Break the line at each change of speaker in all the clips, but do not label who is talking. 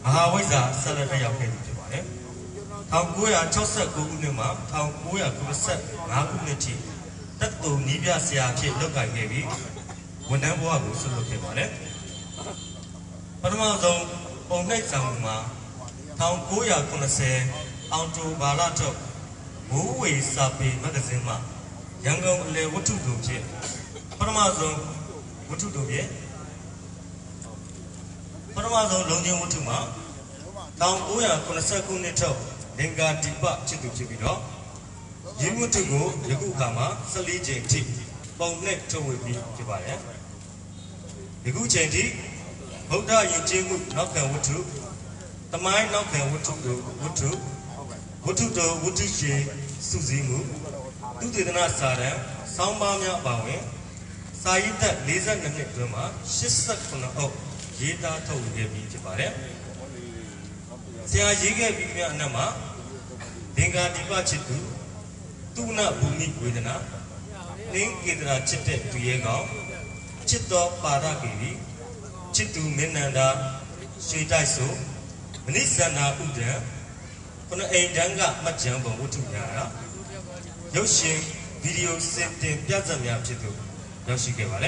Mahawaiza Salada Yakati. How Goya Chosa Gunuma, how Goya Kuset, Magunity, that to Nibia Siaki look like heavy, whenever I was looking at it. Panamazon, on night Sama, Town Goya Kunase, Anto Balato, who is Sapi Magazima, Younger Le Wutu do, Panamazon, Wutu do ye. Panamazon Longian Wutuma, Town Goya Kunasa Kunito. Denga tiba citu cibido, jimu tugu yaku kama seli jenti, pongnek terwedi cibaya. Yaku jenti, Buddha yujimu nakkan wutu, tamai nakkan wutu do wutu she suzimu, tu tidana sarang, sambamnya bawe, sayida leza nanek drama, shisak kuna ok, yeda tau yebi cibaya. Saya juga bimbingan nama, dengan tiba citu, tu nak bumi kuidana, ning kita citte tuyegau, citto para kiri, citu menanda, suitai so, menisana udah, kena enjangga macam bawutu nyara, yosi video setting biasa miap citu, yosi kebale,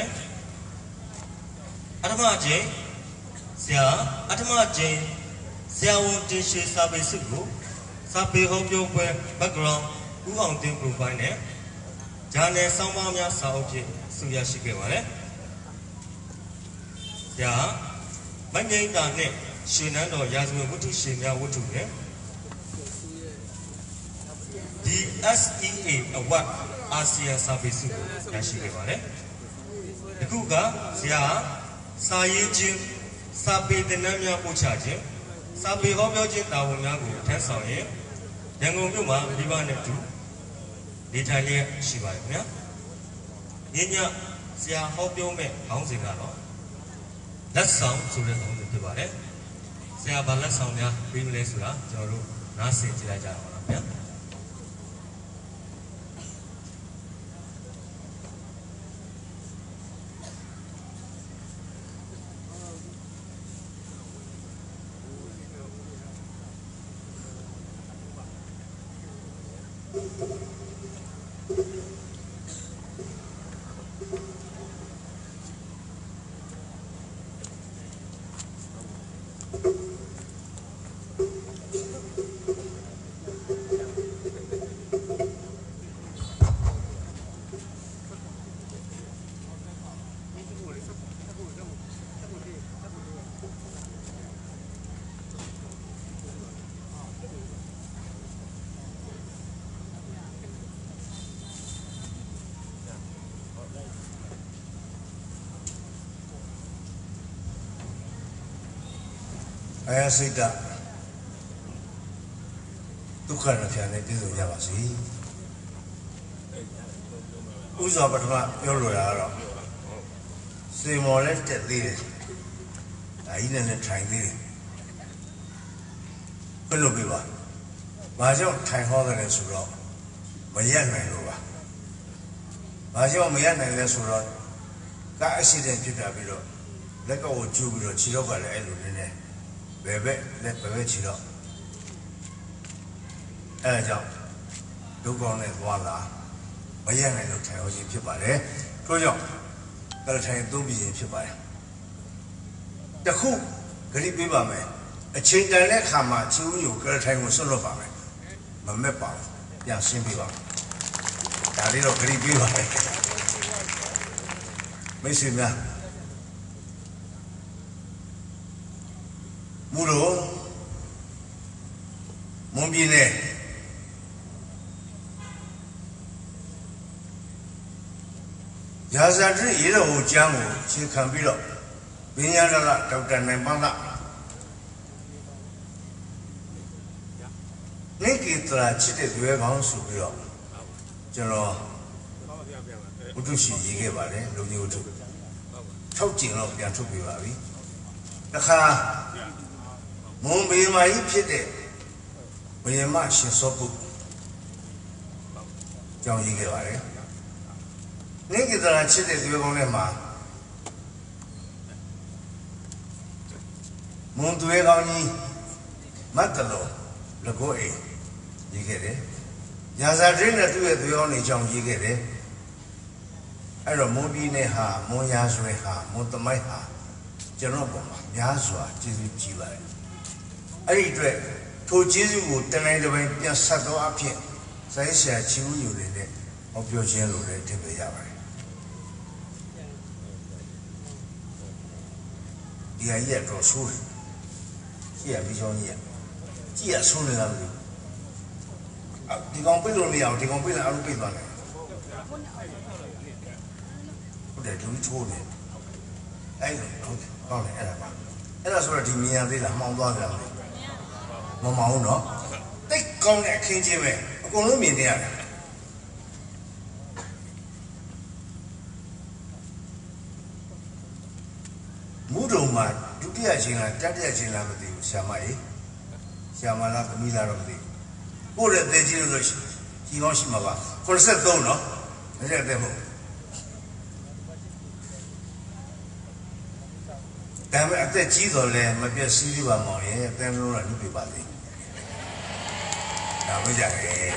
ada macam, saya ada macam. Saya untuk sampai suku, sampai hobi background, uang tim perubahannya, jangan samanya sahaja suya sikewale. Ya, banyak ini sunan do yazme wutu semia wutu ne. Di SEA Award Asia sampai suku ya sikewale. Ikuga saya jin sampai denamnya ucaje. Sampai hobi je tahu ngaku, tersawir, yang ngomong mah di mana tu, di Thailand siapa? Ini siapa hobi me, orang Singapura, lesang sudah orang itu boleh, siapa lesangnya, pilih sudah, jauh nasi jelajah orang ya.
Ayah sida, tukar nafiannya itu jawab sih. Usaha pertama yolo ya orang, semua le jadi, ini nih trying deh. Kalau biwa, macam trying hal dengan surau, mayan main lupa. Macam mayan main surau, kak accident juga biru, leka uju biru, cilo kalau elu ni. Bebek, let bebek cilo. Jauh, dukung ni wala, banyak ni tu cai orang cepat le. Kau jauh, kalau cai tu biji cepat. Dekuk, kerip biba me, cinta le kama cium kalau cai musuh lupa me, memang yang simpi bang. Dari lo kerip biba, mesinnya. Mulu, mumbine, jasa tu ini hujan si kambilo, binya adalah dokter nembangla. Ni kita cite dua bang subilo, jadi udah sih jika balik, lagi udah, tahu cinglo yang tu biawi, dah Mumbai mai pide, Mumbai mai sopu, jangan ini kewari. Ni kita nak cerita dua orang ni mah, 蒙对高你，没得了，那个哎，一个人，伢子真的对高你讲一个人，哎，说蒙比那哈，蒙伢水哈，蒙多买哈，这种不嘛，伢说就是几万，哎对，投几十股，等来这边变10多片，再下9有的嘞，我表现出来特别压迫。你看也做熟了，也没叫你，也熟了那个。啊，地方背了没有？地方背了，俺都背断了。不得就抽的，哎，搞的哎吧，哎那说的地面对了，忙多少的，忙喏，得搞的看见没？公路面的。木头嘛，有点钱了，这点钱了不得，下马哎，下马那个米拉了不得，我这在这个地方什么吧，或者是多呢，那这得不？但是在几多嘞，没别10几万毛钱，但是说你别把的，那不假的。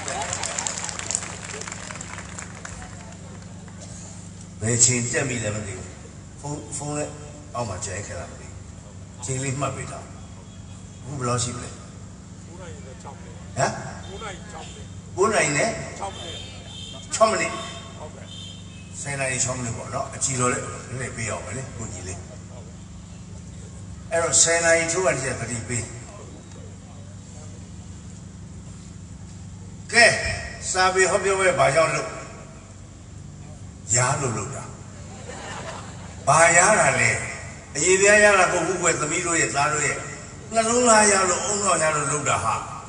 没钱这米了不得，风嘞。奥嘛摘开了没？经理嘛被他，我不老习不嘞。啊？我那呢？炒么嘞？现在炒么嘞不？喏，记住嘞，你不要么嘞，不你嘞。哎，说现在炒完这个你背。该3倍好比我8箱肉，牙都漏着，拔牙了嘞。一边养了个乌龟，怎么一也咋着也？那弄那养了，弄那养了弄着哈。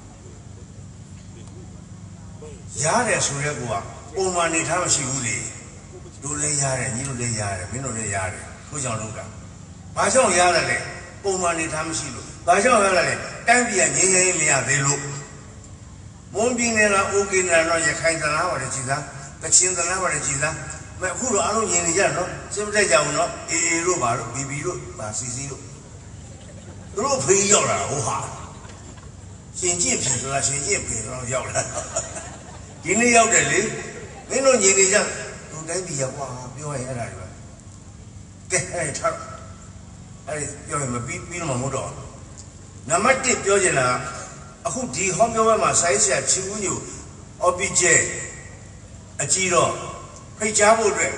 养的说这个啊，我们那他们是有的，都来养的，你都来养的，没都来养的，不想弄着。把小养了嘞，我们那他们是路，把小养了嘞，单边年年没养对路。我们平年了，我给那那也看着哪块的鸡蛋，那亲着哪块的鸡蛋。买胡萝卜年里家喏，是不是在家务喏？A 肉把肉，B 肉把 CC 肉，肉配要了我哈，先进配了，先进配了要了，今天要这里，没弄年里家都在比呀哇，表演那里边，给哎差，哎表演嘛比那么没着，那么这表演了，啊后地方表演嘛，谁下七五牛，哦比这，啊鸡肉。配家务对，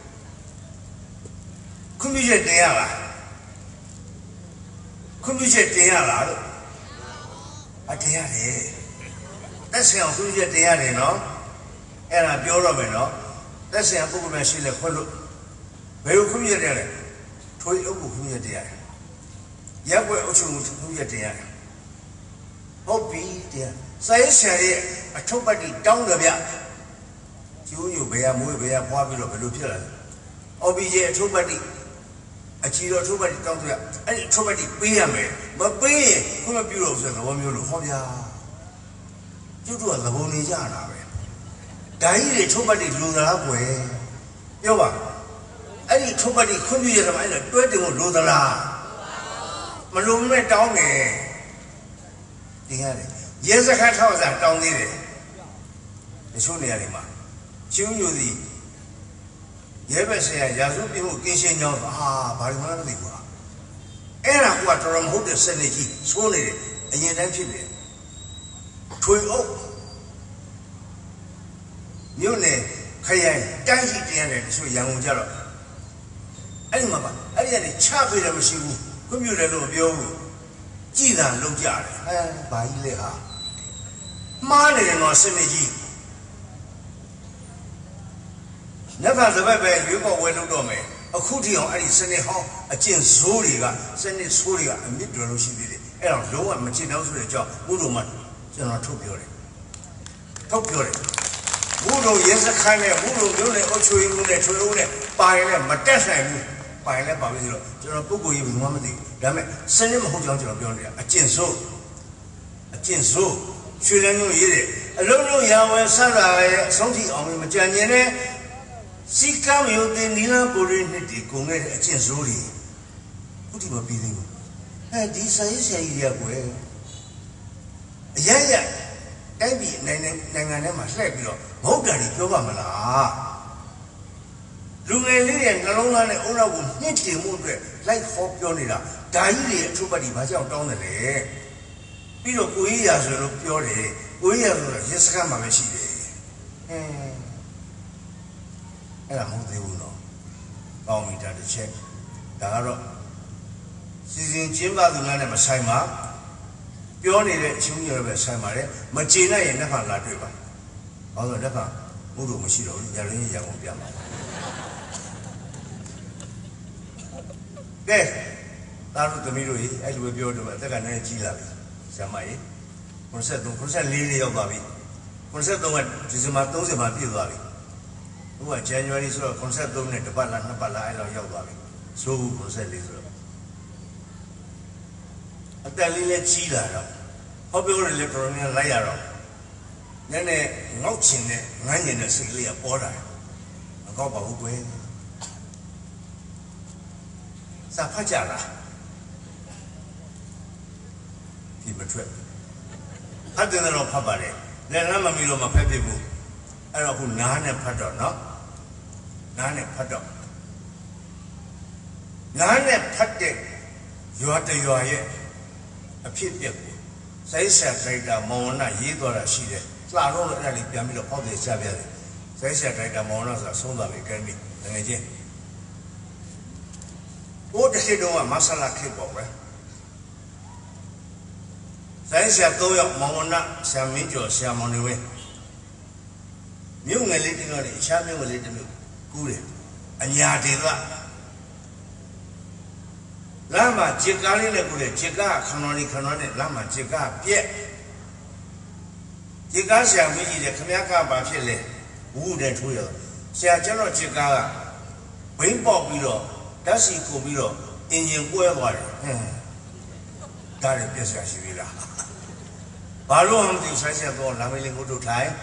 昆明这这样了，昆明这这样了，啊这样的，但是像昆明这这样的喏，哎那表了没喏，但是像不过面谁来混了，没有昆明这样的，所以我不昆明这样的，也不要求昆明这样的，好比的，谁想的啊，抽把你长得bien。有白呀，没有白呀，花比了白肉皮了。我比这抽白的，啊，鸡肉抽白的当对呀，哎，抽白的白呀没，没白，后面比肉是我没有肉好呀，就主要是我们家那呗。但是抽白的肉的那贵，有吧？哎，你抽白的昆明什么的，多点我肉的啦，没肉没长的，你看的，也是看超市长的嘞，你说那样的嘛？就有的，也不是呀，耶稣比我更先讲啊，把你们那个地方，哎那话做人好的生意去，说的，人家人品的，退欧，有呢，开眼干系这样的，说员工家了，哎你妈吧，哎呀的差别什么辛苦，可没有人路标，既然路家的，哎，把一类哈，妈的人拿生意去。那看这外边越搞越弄到没？啊，苦地方，俺身体好，啊，进手里个，身体粗里个，没多少心里的，哎，让肉啊，没经常出来叫木头嘛，叫那投票的，投票的，木头也是看的，木头有的我吹牛的，吹牛的，把人没带上路，把人把回去了，就说不过一分我们的，咱们身体嘛好讲究了，标的啊，进手，啊，进手，虽然有一的，肉肉养完啥子，身体我们讲究呢。谁敢有的你那不人那的公爱进手里，不地方比的嘛？ 哎，第三一线一点贵，爷爷，改比那那嘛晒比了，我这里标吧么啦。如果你连那龙安的欧拉乌你题目对来好标你啦，大一的出把地方讲当的嘞，比如贵也是都标的，贵也是也是干嘛个事的，哎，那没得无喏，高米家的钱，大家说。事情进吧，就那么晒嘛，标你的兄弟那边晒嘛的，没进来也那方拉对吧？我说那方我都没洗了，家人也我变嘛。对，大陆都没注意，哎，就标着嘛，这个人记了，什么耶？คนเสร็จลีရောက်သွားပြီคนเสร็จ3ဒီဇင်ဘာ30မှာပြည့်သွားပြီဟိုက January ဆိုတော့คนเสร็จ3နဲ့တစ်ပတ်လားနှစ်ပတ်လားအဲ့လိုရောက်သွားပြီဆိုဘူးคนเสร็จ4ဆိုတော့အတက်လေးလည်းကြီးလာတော့ဟောပြောရလေတော်တော်လိုက်ရတော့နည်းနည်းငေါက်ချင်တဲ့ငန်းကျင်တဲ့စိတ်လေးကပေါ်လာတယ်မကောက်ပါဘူးကွယ်စာဖတ်ကြလားဒီမထွက်ဖတ်တယ်တော့ဖတ်ပါတယ်လည်းလမ်းမမီလို့မဖတ်ပြဘူးအဲ့တော့ခုနားနဲ့ဖတ်တော့နော်နားနဲ့ဖတ်တော့နားနဲ့ဖတ်တဲ့ရွာတရွာရဲ့အဖြစ်ပြက်ကိုစိုက်ဆက်ဒိုက်တာမောင်ဝနရေးသွားတာရှိတယ်လှတော့လည်းအဲ့ဒါလေးပြန်ပြီးတော့ဖောက်တယ်ချပြတယ်စိုက်ဆက်ဒိုက်တာမောင်ဝနဆိုတာဆုံးသွားပြီကဲပြီတကယ်ချင်းဘိုးတစ်ခေတ်တုန်းကမဆလာခေတ်ပေါ့ကွယ်စိုက်ဆက်3ယောက်မောင်ဝနဆရာမင်းကျော်ဆရာမောင်နေဝင်းမြို့ငယ်လေးတင်းတော့လေအခြားမြို့ငယ်လေးတစ်မြို့ကူးတယ်အညာဒေသလမ်းမှာဂျစ်ကားလေးနဲ့ကိုလေဂျစ်ကားခဏလေးနဲ့လမ်းမှာဂျစ်ကားပြက်ဂျစ်ကားဆရာမကြီးတယ်ခမရကဘာဖြစ်လဲဝူတဲ့ထိုးရဆရာကျွန်တော်ဂျစ်ကားကဘိန်းပေါက်ပြီးတော့ဓာတ်စီကုန်ပြီးတော့အင်ဂျင်ကွဲသွားတယ်ဒါလည်းပြက်ဆရာရှိသေးလားဘာလို့မှမသိဆိုင်ဆက်တော့လာမလေးကိုတို့ထိုင်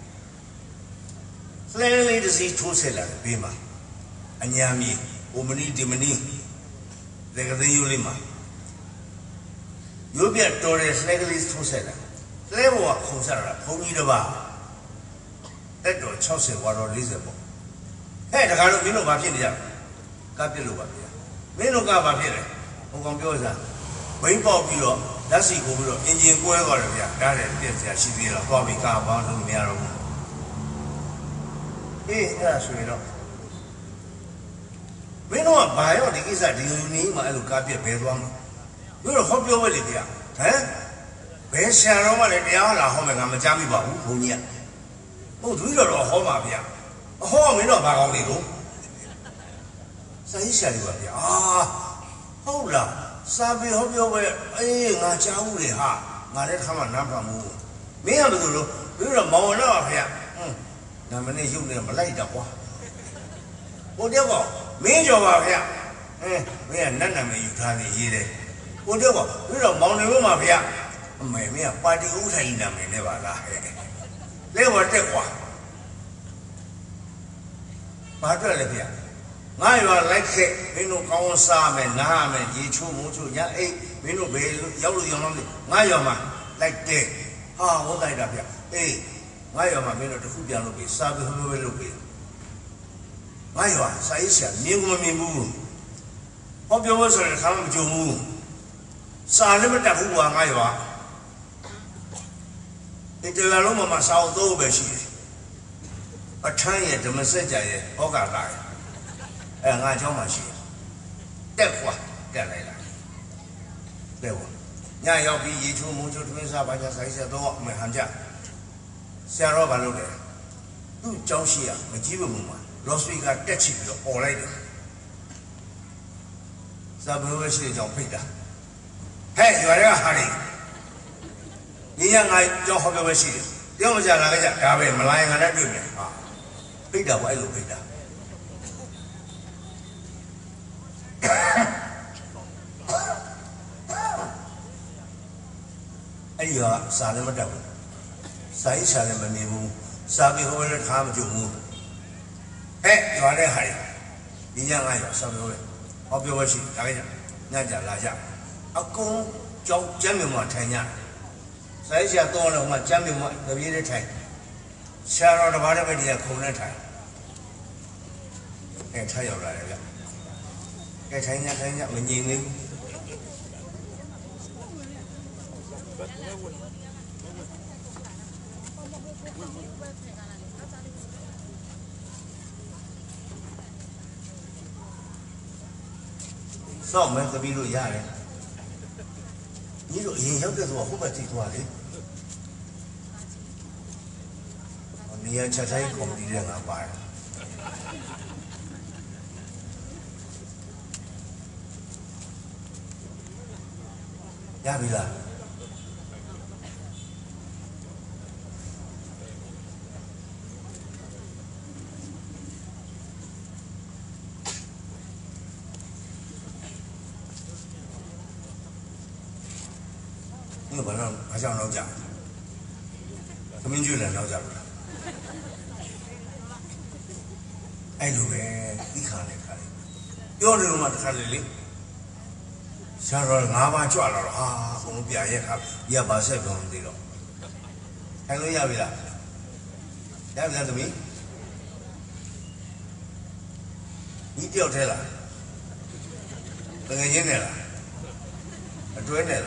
လှဲလေးတစ်စီးထိုးဆက်လာတယ်ဘေးမှာအညာမီအိုမနီဒီမနီလေကတဲ့ယူလေးမှာရုပ်ပြတော်တဲ့လှဲကလေးထိုးဆက်လာလှဲဘောကခုံဆက်လာဘုံကြီးတစ်ပါးအဲ့တော့60ဝါတော့40ပေါ့ဟဲ့တခါတော့မင်းတို့ဘာဖြစ်နေကြကပ်ပြစ်လို့ပါဗျာမင်းတို့ကဘာဖြစ်လဲဟိုကောင်ပြောစားဘိန်းပေါက်ပြီးတော့ဓာတ်စီကိုပြီးတော့အင်ဂျင်ကွဲသွားတယ်ဗျာဒါလည်းပြက်စရာရှိသေးလားသွားပြီးကာပေါင်းလို့မရတော့ဘူးအေးအဲ့ဒါဆိုရင်တော့မင်းတို့ကဘာရောဒီကိစ္စဒီလူနေမှာအဲ့လိုကားပြက်ဘဲသွားမှာတို့တော့ဟောပြောဝဲလေတရားဟမ်ဘယ်ဆရာတော်မှလည်းတရားလာဟောမယ်ငါမကြားမိပါဘူးဘုန်းကြီးကဟုတ်သူတို့တော့ဟောမှာဗျာဟောမင်းတော့ဘာကောင်းနေတော့စာရေးဆရာကြီးပါဗျာဟုတ်လားစာပေဟောပြောဝဲအေးငါကြားဘူးလေဟာငါလည်းတစ်ခါမှနားမဖတ်ဘူးမင်းကဘယ်လိုလုပ်တို့တော့မောင်တော့ဗျာနာမနဲ့ရုပ်နဲ့မလိုက်တော့ကွာဟိုတော့ကောမင်းကျော်ပါဗျာမင်းကနတ်နာမည်ယူထားနေရေးတယ်ဟိုတော့ကောတို့တော့မောင်နေလို့မှာဗျာအမေမင်းကပါတီဥထိုင်နာမည်နဲ့ပါလားလဲဝတက်ကွာဘာတွေ့လဲဗျာငါရွာလိုက်ခဲ့မင်းတို့ကောင်းစားမယ်နားမယ်ရေချိုးမုန်းချိုးညအိတ်မင်းတို့ဘယ်ရောက်လို့ရောက်လို့ငါရွာမှာလိုက်တဲ့ဟာဝတ်လိုက်တာဗျာအေးငါရွာမှာမင်းတို့တခုပြန်လို့ပြီစာပြီးဟိုလိုလုပ်ပြီငါရွာစာရေးဆရာမြင်မမြင်ဘူးဟောပြောလို့ဆိုရင်ခါမှမကြုံဘူးစာလည်းမတတ်ဘူးကွာငါရွာဒီတလာလုံးမှာစာအုပ်သုံးပဲရှိတယ်အထမ်းရဲ့ဓမ္မစကြာရဲ့ဟောကာလာရဲ့ငါเจ้าမှာရှိတက်ကွာတက်လိုက်လားတဲ့ကွာညရောက်ပြီးရေချိုးမုန်းချိုးတွင်းစားပါကြစာရေးဆရာတော့အမေဟန်ကြဆရာတော်ဘာလုပ်လဲသူ့เจ้าရှိရမကြီးဘူးမှာလော့စပီကာတက်ချပြီးတော့អော်လိုက်တယ်စာဘဝရှိတဲ့ကြောင့်ဖိတ်တာဟဲ့ရွာတွေကဟာနေညီရငါကြောင့်ဟောပြောပဲရှိတယ်တယောက်မကြလာကြဒါပဲမလာရင်ငါနဲ့တွေ့မယ်ဟာဖိတ်တာပေါ့အဲ့လိုဖိတ်တာအဲ့ဒီကစာလည်းမတတ်ဘူးစာရေးစာလည်းမမြင်ဘူးစာပြီးဟိုလည်းထားမကြုံဘူးဟဲ့ရွာတဲ့ဟာဒီညငါရွာစာပြောပဲဟောပြောပဲရှိဒါကြညကြလာကြ阿公教江面嘛ထိုင်냐ဆိုင်ဆရာတော့လည်းဟိုမှာကျမ်းမြေမှာတပြေးနဲ့ထိုင်ဆရာတော်တစ်ပါးတည်းပဲဒီကခုံနဲ့ထိုင်ထားရောက်လာတယ်ဗျထိုင်냐မငြိမ်သေးစောင့်မယ်သမီးတို့ရတယ်ညီတို့အရင်ရောက်တဲ့ဆိုဟိုဘက်ကြည့်သွားလေနေရာချက်တိုင်းကွန်ပျူတာငါပါတယ်ရပြီလား你晚上还想老家？他们就来老家了。哎，路呗，你看嘞看嘞，有的嘛看嘞嘞，想说俺爸抓了啊，我们别也看，也把这东西了。还能要不啦？要不啦怎么？你掉车了？那个人来了？追来了？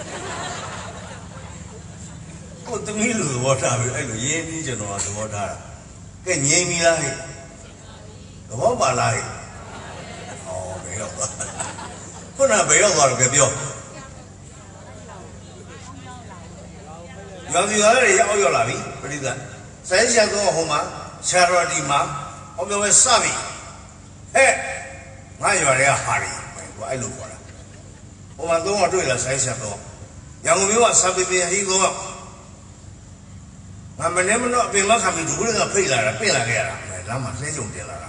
我都没路我啥的，哎，路眼里就弄啊，我啥了？给年米啦嘿，我把啦嘿，哦没有，不然没有多少个标。杨子园里要哪里？不离的，三线多好嘛，前头的嘛，我们为啥米？哎，俺原来哈里，我爱路过了，我们东往对了三线多，杨公明话三百边一个。俺们那么多兵马看没住那个配来了，配来个呀，咱们谁用的了？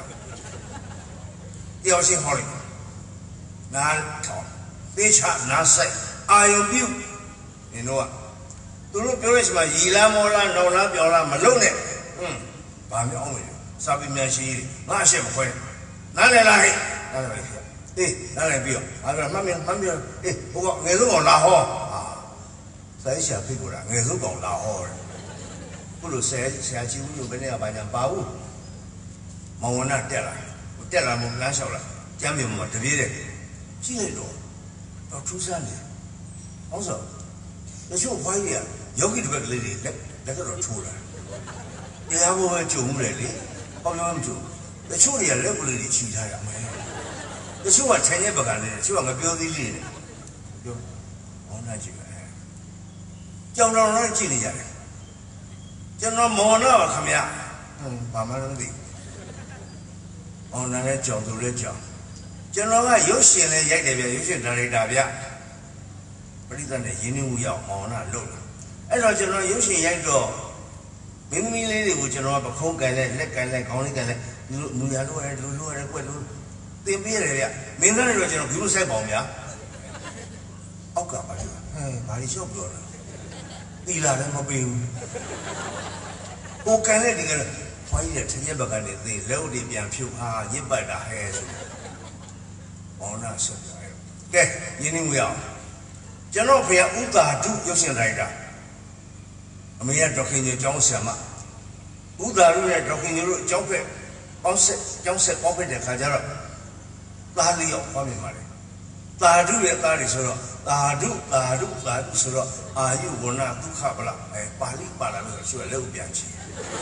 要信好的，那操，得吃那塞，还有表，你know啊？都是表的什么伊拉莫拉、老拉表啦，没弄的，把苗没有，啥比面西，那些不会，哪来拉黑？哪来黑？哎，哪来表？啊，慢表，哎，不过俺都讲拉好啊，谁先配过来？俺都讲拉好的。不如谁几乎就跟那个把人把握，忙完那跌了我们难受了，见面嘛特别的，几那种，要出山的，我说，那就怀疑啊，有给这个来的，那个都出来，你还不会救我们来的，好像我们救，那出来来不来的其他人没有，那就我天天不干的，就我表弟来的，就，我那几个，江州那几里家的。ကျွန်တော်မော်နာပါခင်ဗျဘာမှမသိအောင်လည်းကြောင်သူလည်းကြောင်ကျွန်တော်ကရုပ်ရှင်လည်းရိုက်တယ်ဗျရုပ်ရှင်ဒါရိုက်တာဗျပရိသတ်နဲ့ရင်းနှီးမှုရအောင်မော်နာလုပ်လာအဲ့တော့ကျွန်တော်ရုပ်ရှင်ရိုက်တော့မင်းမီးလေးတွေကိုကျွန်တော်ကပခုံးကန်လိုက်လက်ကန်လိုက်ခေါင်းလေးကန်လိုက်လူရလို့ရတယ်လူလို့ရတယ်ကွက်လို့တင်ပေးရတယ်ဗျမင်းသားတွေတော့ကျွန်တော်ဘီလို့စိုက်ပါအောင်ဗျအောက်ကပါလို့ဘာလို့ရှော့ပြောလဲတီလာလည်းမပေးဘူးကိုကန်တဲ့ဒီကဖွားကြီးတဲ့ထရက်ဘက်ကနေသေလက်ဥတွေပြန်ဖြုတ်အားရစ်ပတ်တာဟဲဆိုဘောနာဆက်ကြရဲကဲရင်းနှီးမှုရအောင်ကျွန်တော်ဖေဥတာဓုရုပ်ရှင်လိုက်တာအမေရဒေါခင်ကြီးကျောင်းဆရာမဥတာဓုနဲ့ဒေါခင်ကြီးတို့ကျောင်းဖက်ပေါင်းဆက်ကျောင်းဆက်ပေါင်းဖက်တဲ့ခါကျတော့သားလေးရောက်ပေါင်းပြန်ပါလေသာဓုရဲ့သားတွေဆိုတော့သာဓုဆိုတော့အာယုဝဏဒုက္ခပလပါဠိပါဠိလို့ဆိုရလက်ဥပြန်ချီ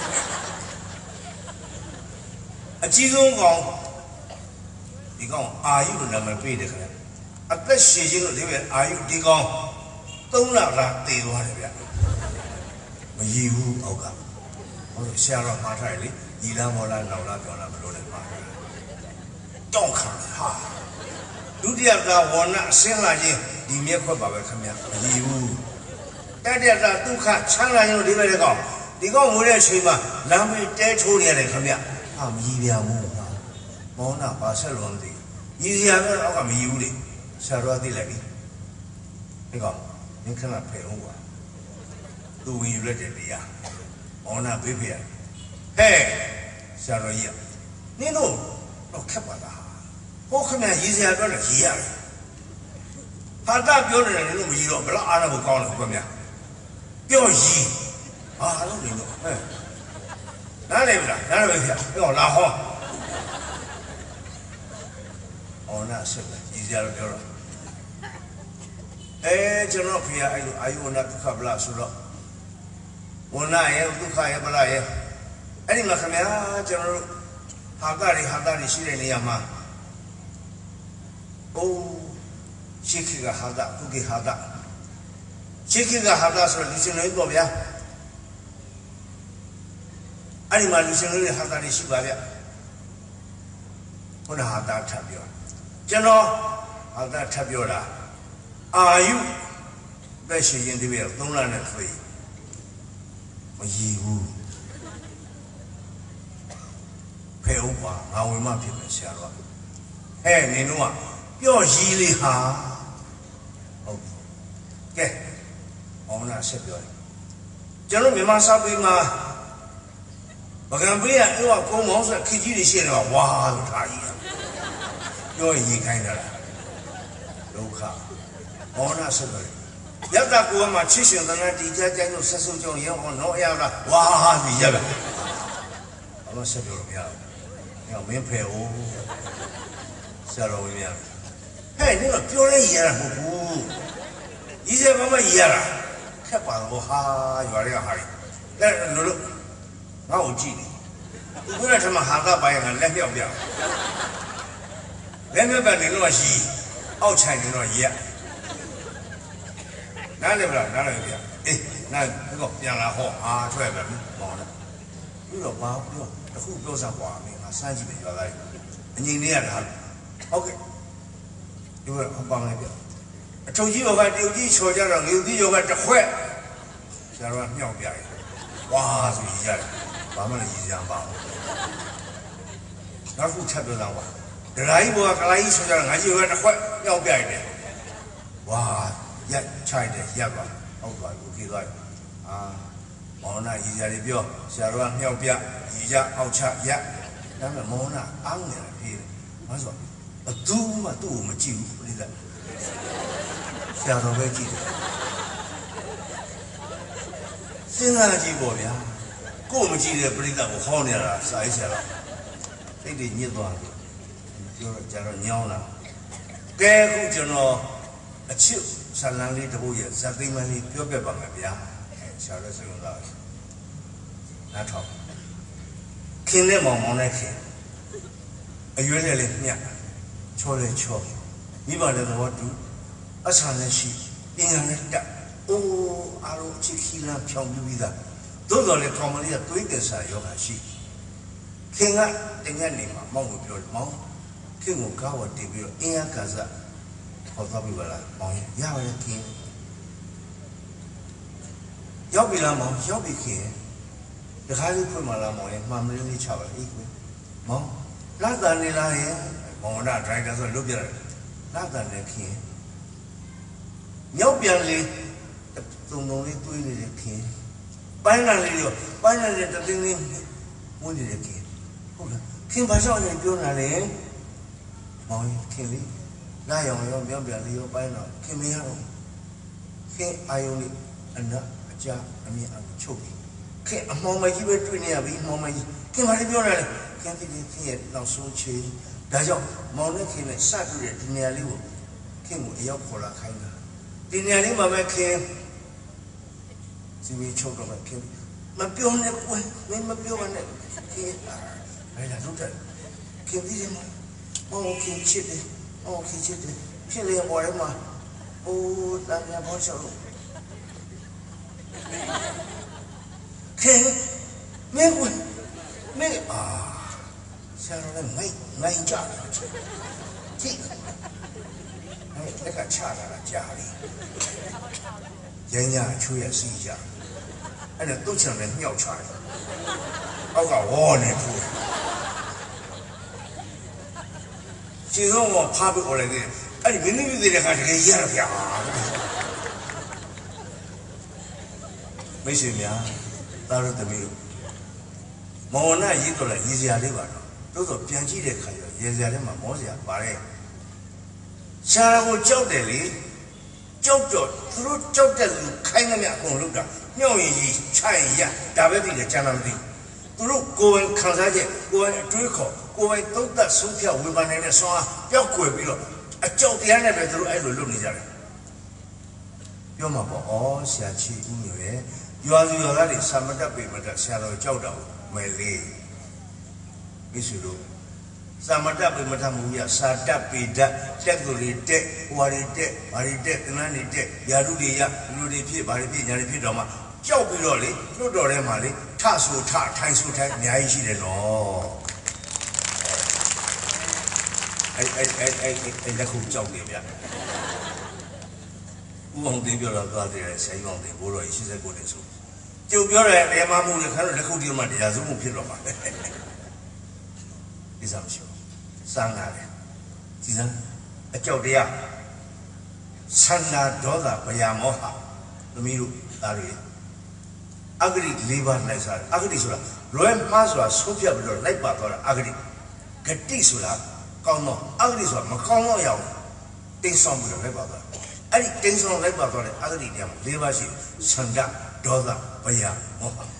အကြီးဆုံးကောင်ဒီကောင်အာယုလို့နာမည်ပေးတယ်ခင်ဗျအသက်ရှည်ခြင်းလို့ဒီပဲအာယုဒီကောင်3လလားတည်သွားတယ်ဗျမရည်ဘူးအောက်ကဟိုဆရာတော်မှားထားတယ်လေညီလားမောလားနောက်လားပြောလားမလို့လည်းမှားတယ်တောင်းခံဟာဒုတိယကဝဏအစင်းလာခြင်းဒီမြက်ခွက်ပါပဲခင်ဗျမရည်ဘူးတတိယကဒုက္ခချမ်းသာခြင်းလို့ဒီပဲတဲ့ကောင်ဒီကောင်ငိုတဲ့အချိန်မှာလမ်းမေးတဲထိုးနေရတယ်ခင်ဗျဟာမရည်ပြဘူးမောနာပါဆက်လုံးသည်ရည်စရာတော့အောက်ကမရည်ဘူးလေဆရာတော်သိလိုက်ပြီဒီကောင်မင်းခဏဖယ်အောင်ကွာသူဝင်ယူလိုက်တဲ့တရားမောနာဘေးဖေးဟဲ့ဆရာတော်ကြီးနင်းတို့တော့ခက်ပါလားဟောခင်ဗျရည်စရာတော့လည်းရည်ရတယ်哈达标的人都没有，不是阿拉不搞了，后面标一啊，都没有，哎，哪来不啦？哪来不啦？要拉好。哦，那是的，一家都标了。哎，这种皮啊，哎呦，那不可不啦，说了，我那也不可也不啦也，哎，你们看没啊？这种哈达的，现在那样嘛？哦。시키가 하다, 그게 하다. 시키가 하다서 루시는 뭐야? 아니면 루시는 하다리 시바야. 오늘 하다 차비오. 저는 하다 차비오라. 아유, 몇시 인디베어 동란의 거의. 이후 배우와 나올만 피면 시야로. 해, 니누아. 뼈 이리하. cái ông nào xếp rồi cho nó bị mang sao bị mà cái bây giờ yêu cô mong sẽ khi chỉ đi xe là wow thay rồi gì cái đó đâu cả ông nào xếp rồi giờ ta cô mà chỉ xem tao đi chơi chơi nó sẽ sống trong những con nó yêu là wow gì vậy ông xếp rồi nhau miếng phèo sao rồi miếng hey nếu màပြောlấy gì là một 이제 뭐만 이해라. 해봐도 하 요리가 하리. 내 누르 나 오지니. 그래 좀 하다 봐야 내뼈뼈. 내뼈뼈 내는 것이 아웃차이는 거야. 나는 뭐야? 나 그거 양라호 아 좋아해 봐. 뭐는. 이거 봐. 이거 후 뼈상 봐. 내가 산집에 가다. 안녕히야 나. 오케이. 이거 한 방에 뼈.周几有个有地车家长，有地有个这坏，假如尿变，哇，就一下，把们的一样吧。那副车都让我，来一波，来一车家长，俺就有个这坏，尿变一点，哇，也差一点，也吧，好吧，有几个啊，毛那一家的表，假如尿变，一家好差也，咱们毛那昂的皮，我说，都嘛记不离的。下头会记得，现在记过呀，过没记得不知道我好呢了，啥意思了？这得你多，就是叫做鸟了。该个叫做秋山南里头也，山对面里表帮个边，晓得是用到那炒，看来忙来看，原来嘞面，敲来敲，你把那个我煮。啊，常常是别人的，哦，阿罗这气量飘不离的，多少的他们的对的啥要还是，看啊，等下你嘛，忙不表忙，看我搞我这边，人家干啥，好到不了，忙也要来听，要不然忙，要不看，这还是会嘛啦忙也，慢慢的瞧了一回，忙，那咱的那也，忙那在这说路边，那咱的看。鸟变哩，总统哩对哩的看，班上哩哟，班上哩这等哩，我哩的看，好了，看班上哩表哪哩？毛耶看哩，那样苗变哩哟班上看没样咯？看阿勇哩，安那阿家阿咪阿臭的，看阿毛妈鸡巴对呢阿比毛妈鸡，看嘛哩表哪哩？看这里看也老手切，大家毛呢看嘞啥子嘞？今年哩我，看我也要跑了开呢。今年你慢慢看，是没抽到嘛看，嘛标那关，没嘛标完那看，哎呀都在，看这些嘛，我看切的，我看切的，切了我的嘛，哦，咱家跑小路，看，没关，没啊，下头那没价的，这个。那个恰在了家里，人家出也是一家，那都成了尿圈了，我搞我呢出，今天我爬不过来的，哎，你明明在这还是个野了呀，没水面，当时都没有，毛那一个了，一家的吧，都是编辑的可以，一家的嘛，毛家把嘞。下来我交代哩， ကြောက်တော့သူတို့ကြောက်တဲ့လူခိုင်းသမျှအကုန်လုပ်တာညှော့ရင်ကြီးချရင်ရဒါပဲသိတယ်ကျန်တာမသိသူတို့ကိုယ်ပိုင်ခံစားချက်ကိုယ်ပိုင်အတွေးခေါ်ကိုယ်ပိုင်သုံးသပ်ဆုံးဖြတ်ဝေဖန်နေတဲ့ဆွမ်းအားပျောက်ကွယ်ပြီးတော့အကြောက်တရားနဲ့ပဲသူတို့အဲ့လိုလုပ်နေကြတယ်ပြောမှာပေါ့ဩဆရာချီဦးမျိုးရဲ့ရွာသူရွာသားတွေစာမတတ်ပေမတတ်ဆရာတော်ကြောက်တော့မယ်လေမိစုတို့စာမတတ်ပေမတတ်မှုရစာတတ်ပေတတ်တက်သူတွေတက်ဟွာတွေတက်ဘာတွေတက်သနန်းတွေတက်ယာရုတွေရလူတွေဖြစ်ဘာတွေဖြစ်ညာတွေဖြစ်တော့မှကြောက်ပြီးတော့လေလွတ်တော်ထဲမှာလေထဆိုထထိုင်ဆိုထိုင်အများကြီးရှိတယ်နော်အဲ့လက်ခုကြောက်တယ်ဗျဦးအောင်သိပြောတော့သွားတယ်ဆိုင်အောင်သိဘိုးတော်ကြီး89နှစ်ဆိုကျုပ်ပြောတယ်အဲမှာမှုလေခါတော့လက်ခုဒီမှာတရားစုမှုဖြစ်တော့မှာဒီစားမရှိဘူးစမ်းလာတယ်ဒီစမ်းအကြောက်တရားဆန္ဒဒေါသဗျာမောဟသမီးတို့သားတွေအဂတိ၄ပါးလိုက်စားအဂတိဆိုတာလွယ်မှားစွာဆုံးဖြတ်ပြီးတော့လိုက်ပါသွားတာအဂတိဂတိဆိုတာကောင်းတော့အဂတိဆိုတာမကောင်းတော့ရအောင်တင်းဆောင်ပြီးတော့လိုက်ပါသွားအဲ့ဒီတင်းဆောင်လိုက်ပါသွားတဲ့အဂတိတရား၄ပါးရှိဆန္ဒဒေါသဗျာမောဟ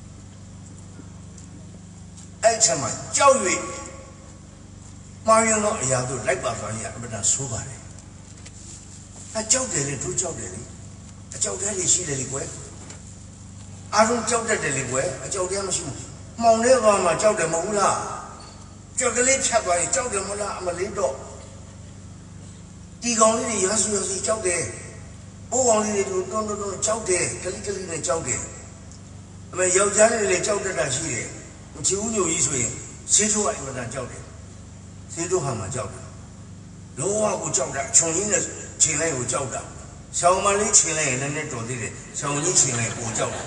အဲ့ချက်မှာကြောက်၍မှားရင်တော့အရာတို့လိုက်ပါသွားရင်အမှန်တန်ဆိုးပါတယ်အကြောက်တယ်လေတို့ကြောက်တယ်လေအကြောက်တယ်လေရှိတယ်လေကွယ်အားလုံးကြောက်တတ်တယ်လေကွယ်အကြောက်တရားမရှိဘူးမှောင်တဲ့ကောင်မှာကြောက်တယ်မဟုတ်လားကြောက်ကလေးဖြတ်သွားရင်ကြောက်တယ်မဟုတ်လားအမလေးတော့ဒီကောင်လေးတွေရဆူကြောက်တယ်ဘိုးကောင်လေးတွေတွန်းကြောက်တယ်ကလေးနဲ့ကြောက်တယ်အမေယောက်ျားလေးတွေကြောက်တတ်တာရှိတယ်မချီဦးညိုကြီးဆိုရင်ဆေးထိုးအင်မတန်ကြောက်တယ်ဆေးထိုးဟာမှာကြောက်တယ်လုံးဝကိုကြောက်တာခြုံရင်းနဲ့ခြေလိုက်ကိုကြောက်တာဆောင်းမလေးခြေလိုက်ရင်လည်းနဲ့တော်သေးတယ်ဆောင်းကြီးခြေလိုက်ကိုကြောက်တယ်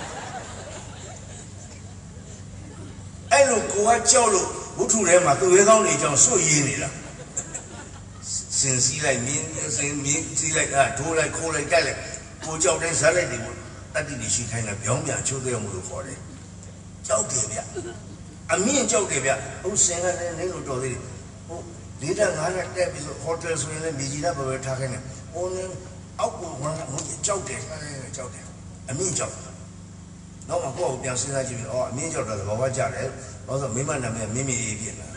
အဲ့လိုကိုကကြောက်လို့ဝုထုထဲမှာသူရဲကောင်းတွေကြောင့်စွတ်ရင်းနေတာစင်စီလိုက်မြင်းစင်မြင်းစီလိုက်ဒိုးလိုက်ခိုးလိုက်ကြက်လိုက်ကိုကြောက်တဲ့ဇက်လိုက်တွေကိုတတိတိရှိခိုင်းတာပြောင်းပြန်ချိုးသေးမှုလို့ခေါ်တယ်ကြောက်တယ်ဗျအမြင့်ကြောက်တယ်ဗျဟုတ်စင်ကလည်းနေလို့တော်သေးတယ်ဟုတ်၄တက်၅တက်တက်ပြီးဆိုဟိုတယ်ဆိုရင်လည်းမြေကြီးနဲ့ပဲထားခိုင်းတယ်ဟိုနေအောက်ကိုဝင်လာဟိုကြောက်တယ်ကြောက်တယ်အမြင့်ကြောက်နောက်မှကိုယ့်ကိုပြန်စဉ်းစားကြည့်ပြီးအမြင့်ကြောက်တော့ဘာဝကြတယ်ဘာလို့ဆိုမိမနာမည်မိမိဖြစ်လာ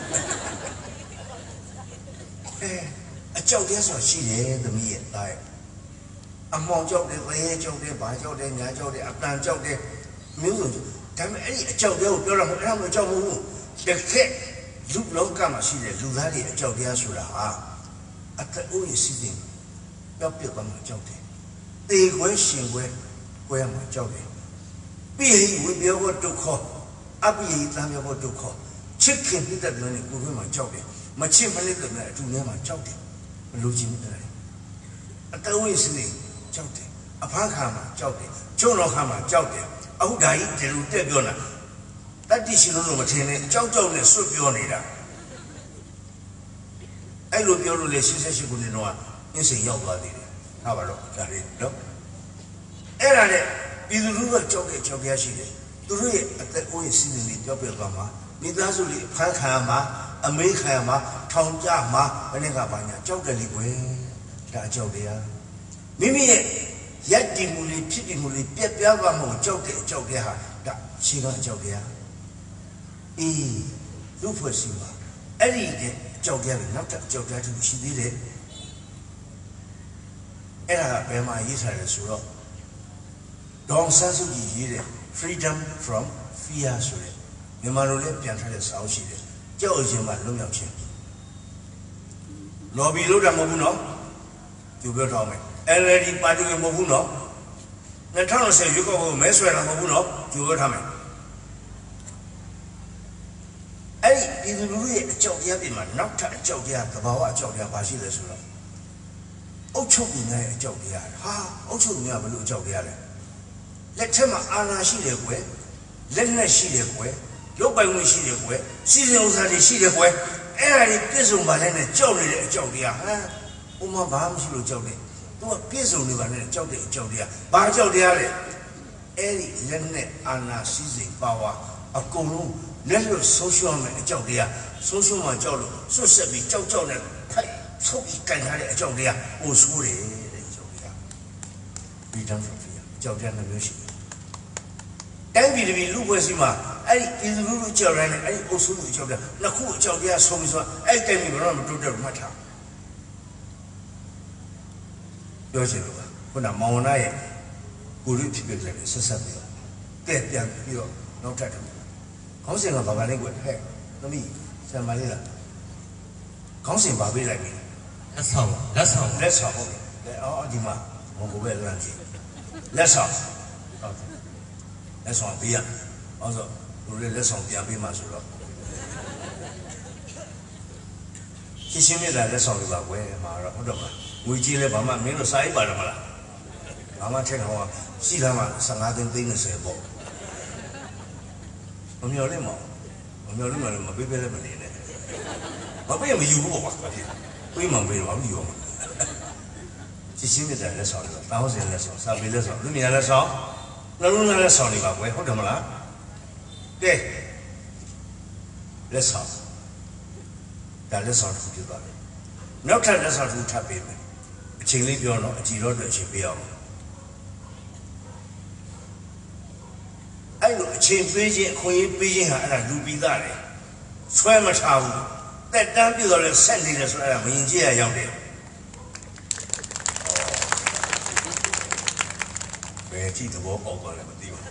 အကြောက်တဲ့ဆိုရှိတယ်သမီးရဲ့သားရဲ့အမောင်ကြောက်တယ်သေကြောက်တယ်ဘာကြောက်တယ်ညာကြောက်တယ်အတန်ကြောက်တယ်မျိုးစုံဒါပေမဲ့အဲ့ဒီအကြောက်တွေကိုပြောရမှာအဲ့ဒါမကြောက်ဘူးတကယ်လူလောကမှာရှိတဲ့လူသားတွေအကြောက်တရားဆိုတာဟာအသက်အိုးရစီစဉ်ပျောက်ပြတ်သွားမှကြောက်တယ်တေခွဲရှင်ခွဲကွဲမှကြောက်တယ်ပိဟိဝိပယောဒုက္ခအပိဟိသံယောဒုက္ခချစ်ခင်တဲ့တဲ့နဲ့ကိုယ်တွင်းမှာကြောက်တယ်မချစ်မနစ်တဲ့နဲ့အတူထဲမှာကြောက်တယ်မလို့ချင်းတယ်အတဝိစနေကြောက်တယ်အဖမ်းခါမှာကြောက်တယ်ကျုံတော်ခါမှာကြောက်တယ်အခုဒါကြီးဒီလိုတက်ပြောတာတတိရှိလို့မထင်နဲ့ကြောက်နဲ့ဆွတ်ပြောနေတာအဲ့လိုပြောလို့လေ88ခုနှစ်တော့အင်းစိန်ရောက်သွားသေးတယ်ဟာပါတော့ဒါလေးနော်အဲ့ဒါနဲ့ပြည်သူလူထုကကြောက်တရားရှိတယ်သူတို့ရဲ့အသက်အိုးရဲ့စီးစိမ်တွေပြောပြသွားမှာမိသားစုတွေဖမ်းခံရမှာအမေးခံရမှာထောင်ကြမှာဘယ်နဲ့ကပါညာကြောက်တယ်လေကွယ်ဒါကြောက်တရားမိမိရဲ့ရက်တည်မှုလေးဖြစ်တည်မှုလေးပြက်ပြားသွားမှုကြောက်တဲ့ဟာဒါရှိတော့ကြောက်တရားအေးလူဖွဲ့စီပါအဲ့ဒီကြောက်တရားတွေနောက်ထပ်ကြောက်တရားတွေရှိသေးတယ်အဲ့ဒါကဘယ်မှာရေးထားလဲဆိုတော့ဒေါန်ဆန်းစုကြည်ရေးတဲ့ Freedom from Fear ဆိုတဲ့မြန်မာလိုလည်းပြန်ထားတဲ့စာအုပ်ရှိတယ်ကြောက်ရင်မှလွတ်မြောက်ခြင်းလော်ဘီလို့တာမဟုတ်ဘူးနော်သူပြောထားမယ် LLD ပါတီမဟုတ်ဘူးနော်2020ရွေးကောက်ပွဲမဲဆွဲတာမဟုတ်ဘူးနော်သူပြောထားမယ်အဲ့ဒီပြည်သူလူထုရဲ့အကြောက်တရားတွေမှာနောက်ထပ်အကြောက်တရားသဘာဝအကြောက်တရားဘာရှိလဲဆိုတော့အုတ်ချုပ်ကြီးရဲ့အကြောက်တရားဟာအုတ်ချုပ်ကြီးကဘယ်လိုအကြောက်တရားလဲလက်ထက်မှာအာဏာရှိတယ်ကွယ်လက်နဲ့ရှိတယ်ကွယ်ရုပ်ပိုင်ဝင်ရှိတယ်ကွယ်စီစဉ်ဥစ္စာတွေရှိတယ်ကွယ်အဲ့ဒါတွေပြည့်စုံပါလဲနဲ့ကြောက်နေတဲ့အကြောက်တရားဟမ်ဥမာဘာမှမရှိလို့ကြောက်တယ်သူကပြည့်စုံနေပါနဲ့ကြောက်တဲ့အကြောက်တရားဘာကြောက်တရားလဲအဲ့ဒီလက်နဲ့အာဏာစီစဉ်ပါဝါအကုန်လုံးလက်လွတ်ဆုံးရှုံးမယ်အကြောက်တရားဆုံးရှုံးမှကြောက်လို့ဆွတ်ဆက်ပြီးကြောက်နဲ့ထိုက်ထုတ်ပြီးကန်ထားတဲ့အကြောက်တရားဟိုဆိုးတယ်တဲ့ freedom from fear ကြောက်ကြတဲ့မျိုးရှိတိုင်းပြည်တစ်ပြည်လူ့ပွဲစီမှာအဲ့ဒီပြည်သူလူထုကြောက်တဲ့အဲ့ဒီအုပ်စုလူကြောက်တဲ့နှစ်ခုအကြောက်တရားဆုံးပြီးဆိုအဲ့တိုင်းပြည်ကတော့မတိုးတက်ဘူးမှတ်ထားပြောချင်လို့ပါခုနမောင်နာရဲ့ကိုရုဖြစ်ဖြစ်လည်းဆက်ဆက်ပြီးတဲ့ပြန်ပြီးတော့နောက်ထပ်တယ်ခေါင်းစဉ်ကဘာပါလဲကွဟဲ့သမီးဆံမလေးလားခေါင်းစဉ်ပါပေးလိုက်ပြီ
လက်ဆောင်ဟုတ်
တယ်အော်ဒီမှာဘုံဘပဲလမ်းကြီးလက်ဆောင်ဟုတ်တယ်လက်ဆောင်ပေးရအောင်ဆိုလူတွေလက်ဆောင်ပြန်ပေးမှဆိုတော့ရှင်းမြစ်တာလက်ဆောင်တွေပါကွယ်မှာတော့ဟုတ်တော့ပါငွေကြီးလဲဘာမှမင်းတို့စာရေးပါတယ်မလားဘာမှထက်တော့ရှိလားမှ15သိန်း30ပေါ့မမျော်လင့်မပေးလဲမနေနဲ့မပေးမယူဘူးပေါ့ကွာပေးမှပေးတော့မယူဘူးရှင်းမြစ်တာလက်ဆောင်တွေတောင်းစင်လက်ဆောင်စာပေလက်ဆောင်လူမြင်လက်ဆောင်နှလုံးသားလက်ဆောင်တွေပါကွယ်ဟုတ်တယ်မလားကဲလက်ဆောင်ဒါလက်ဆောင်တစ်ခုဖြစ်သွားတယ်နောက်ထပ်လက်ဆောင်တစ်ခုထပ်ပေးမယ်အချိန်လေးပြောတော့အကြည့်တော့အချိန်ပေးအောင်အဲ့လိုအချိန်ပေးခြင်းအခွင့်အရေးပေးခြင်းဟာအဲ့ဒါလူပြီးသားတယ်ဆွဲမထားဘူးတက်တန်းပြတော့လဲဆက်နေတယ်ဆိုတော့အဲ့ဒါမရင်ကြည့်ရရောက်တယ်ဘယ်ကြည့်သဘောပေါက်သွားလဲမသိဘူး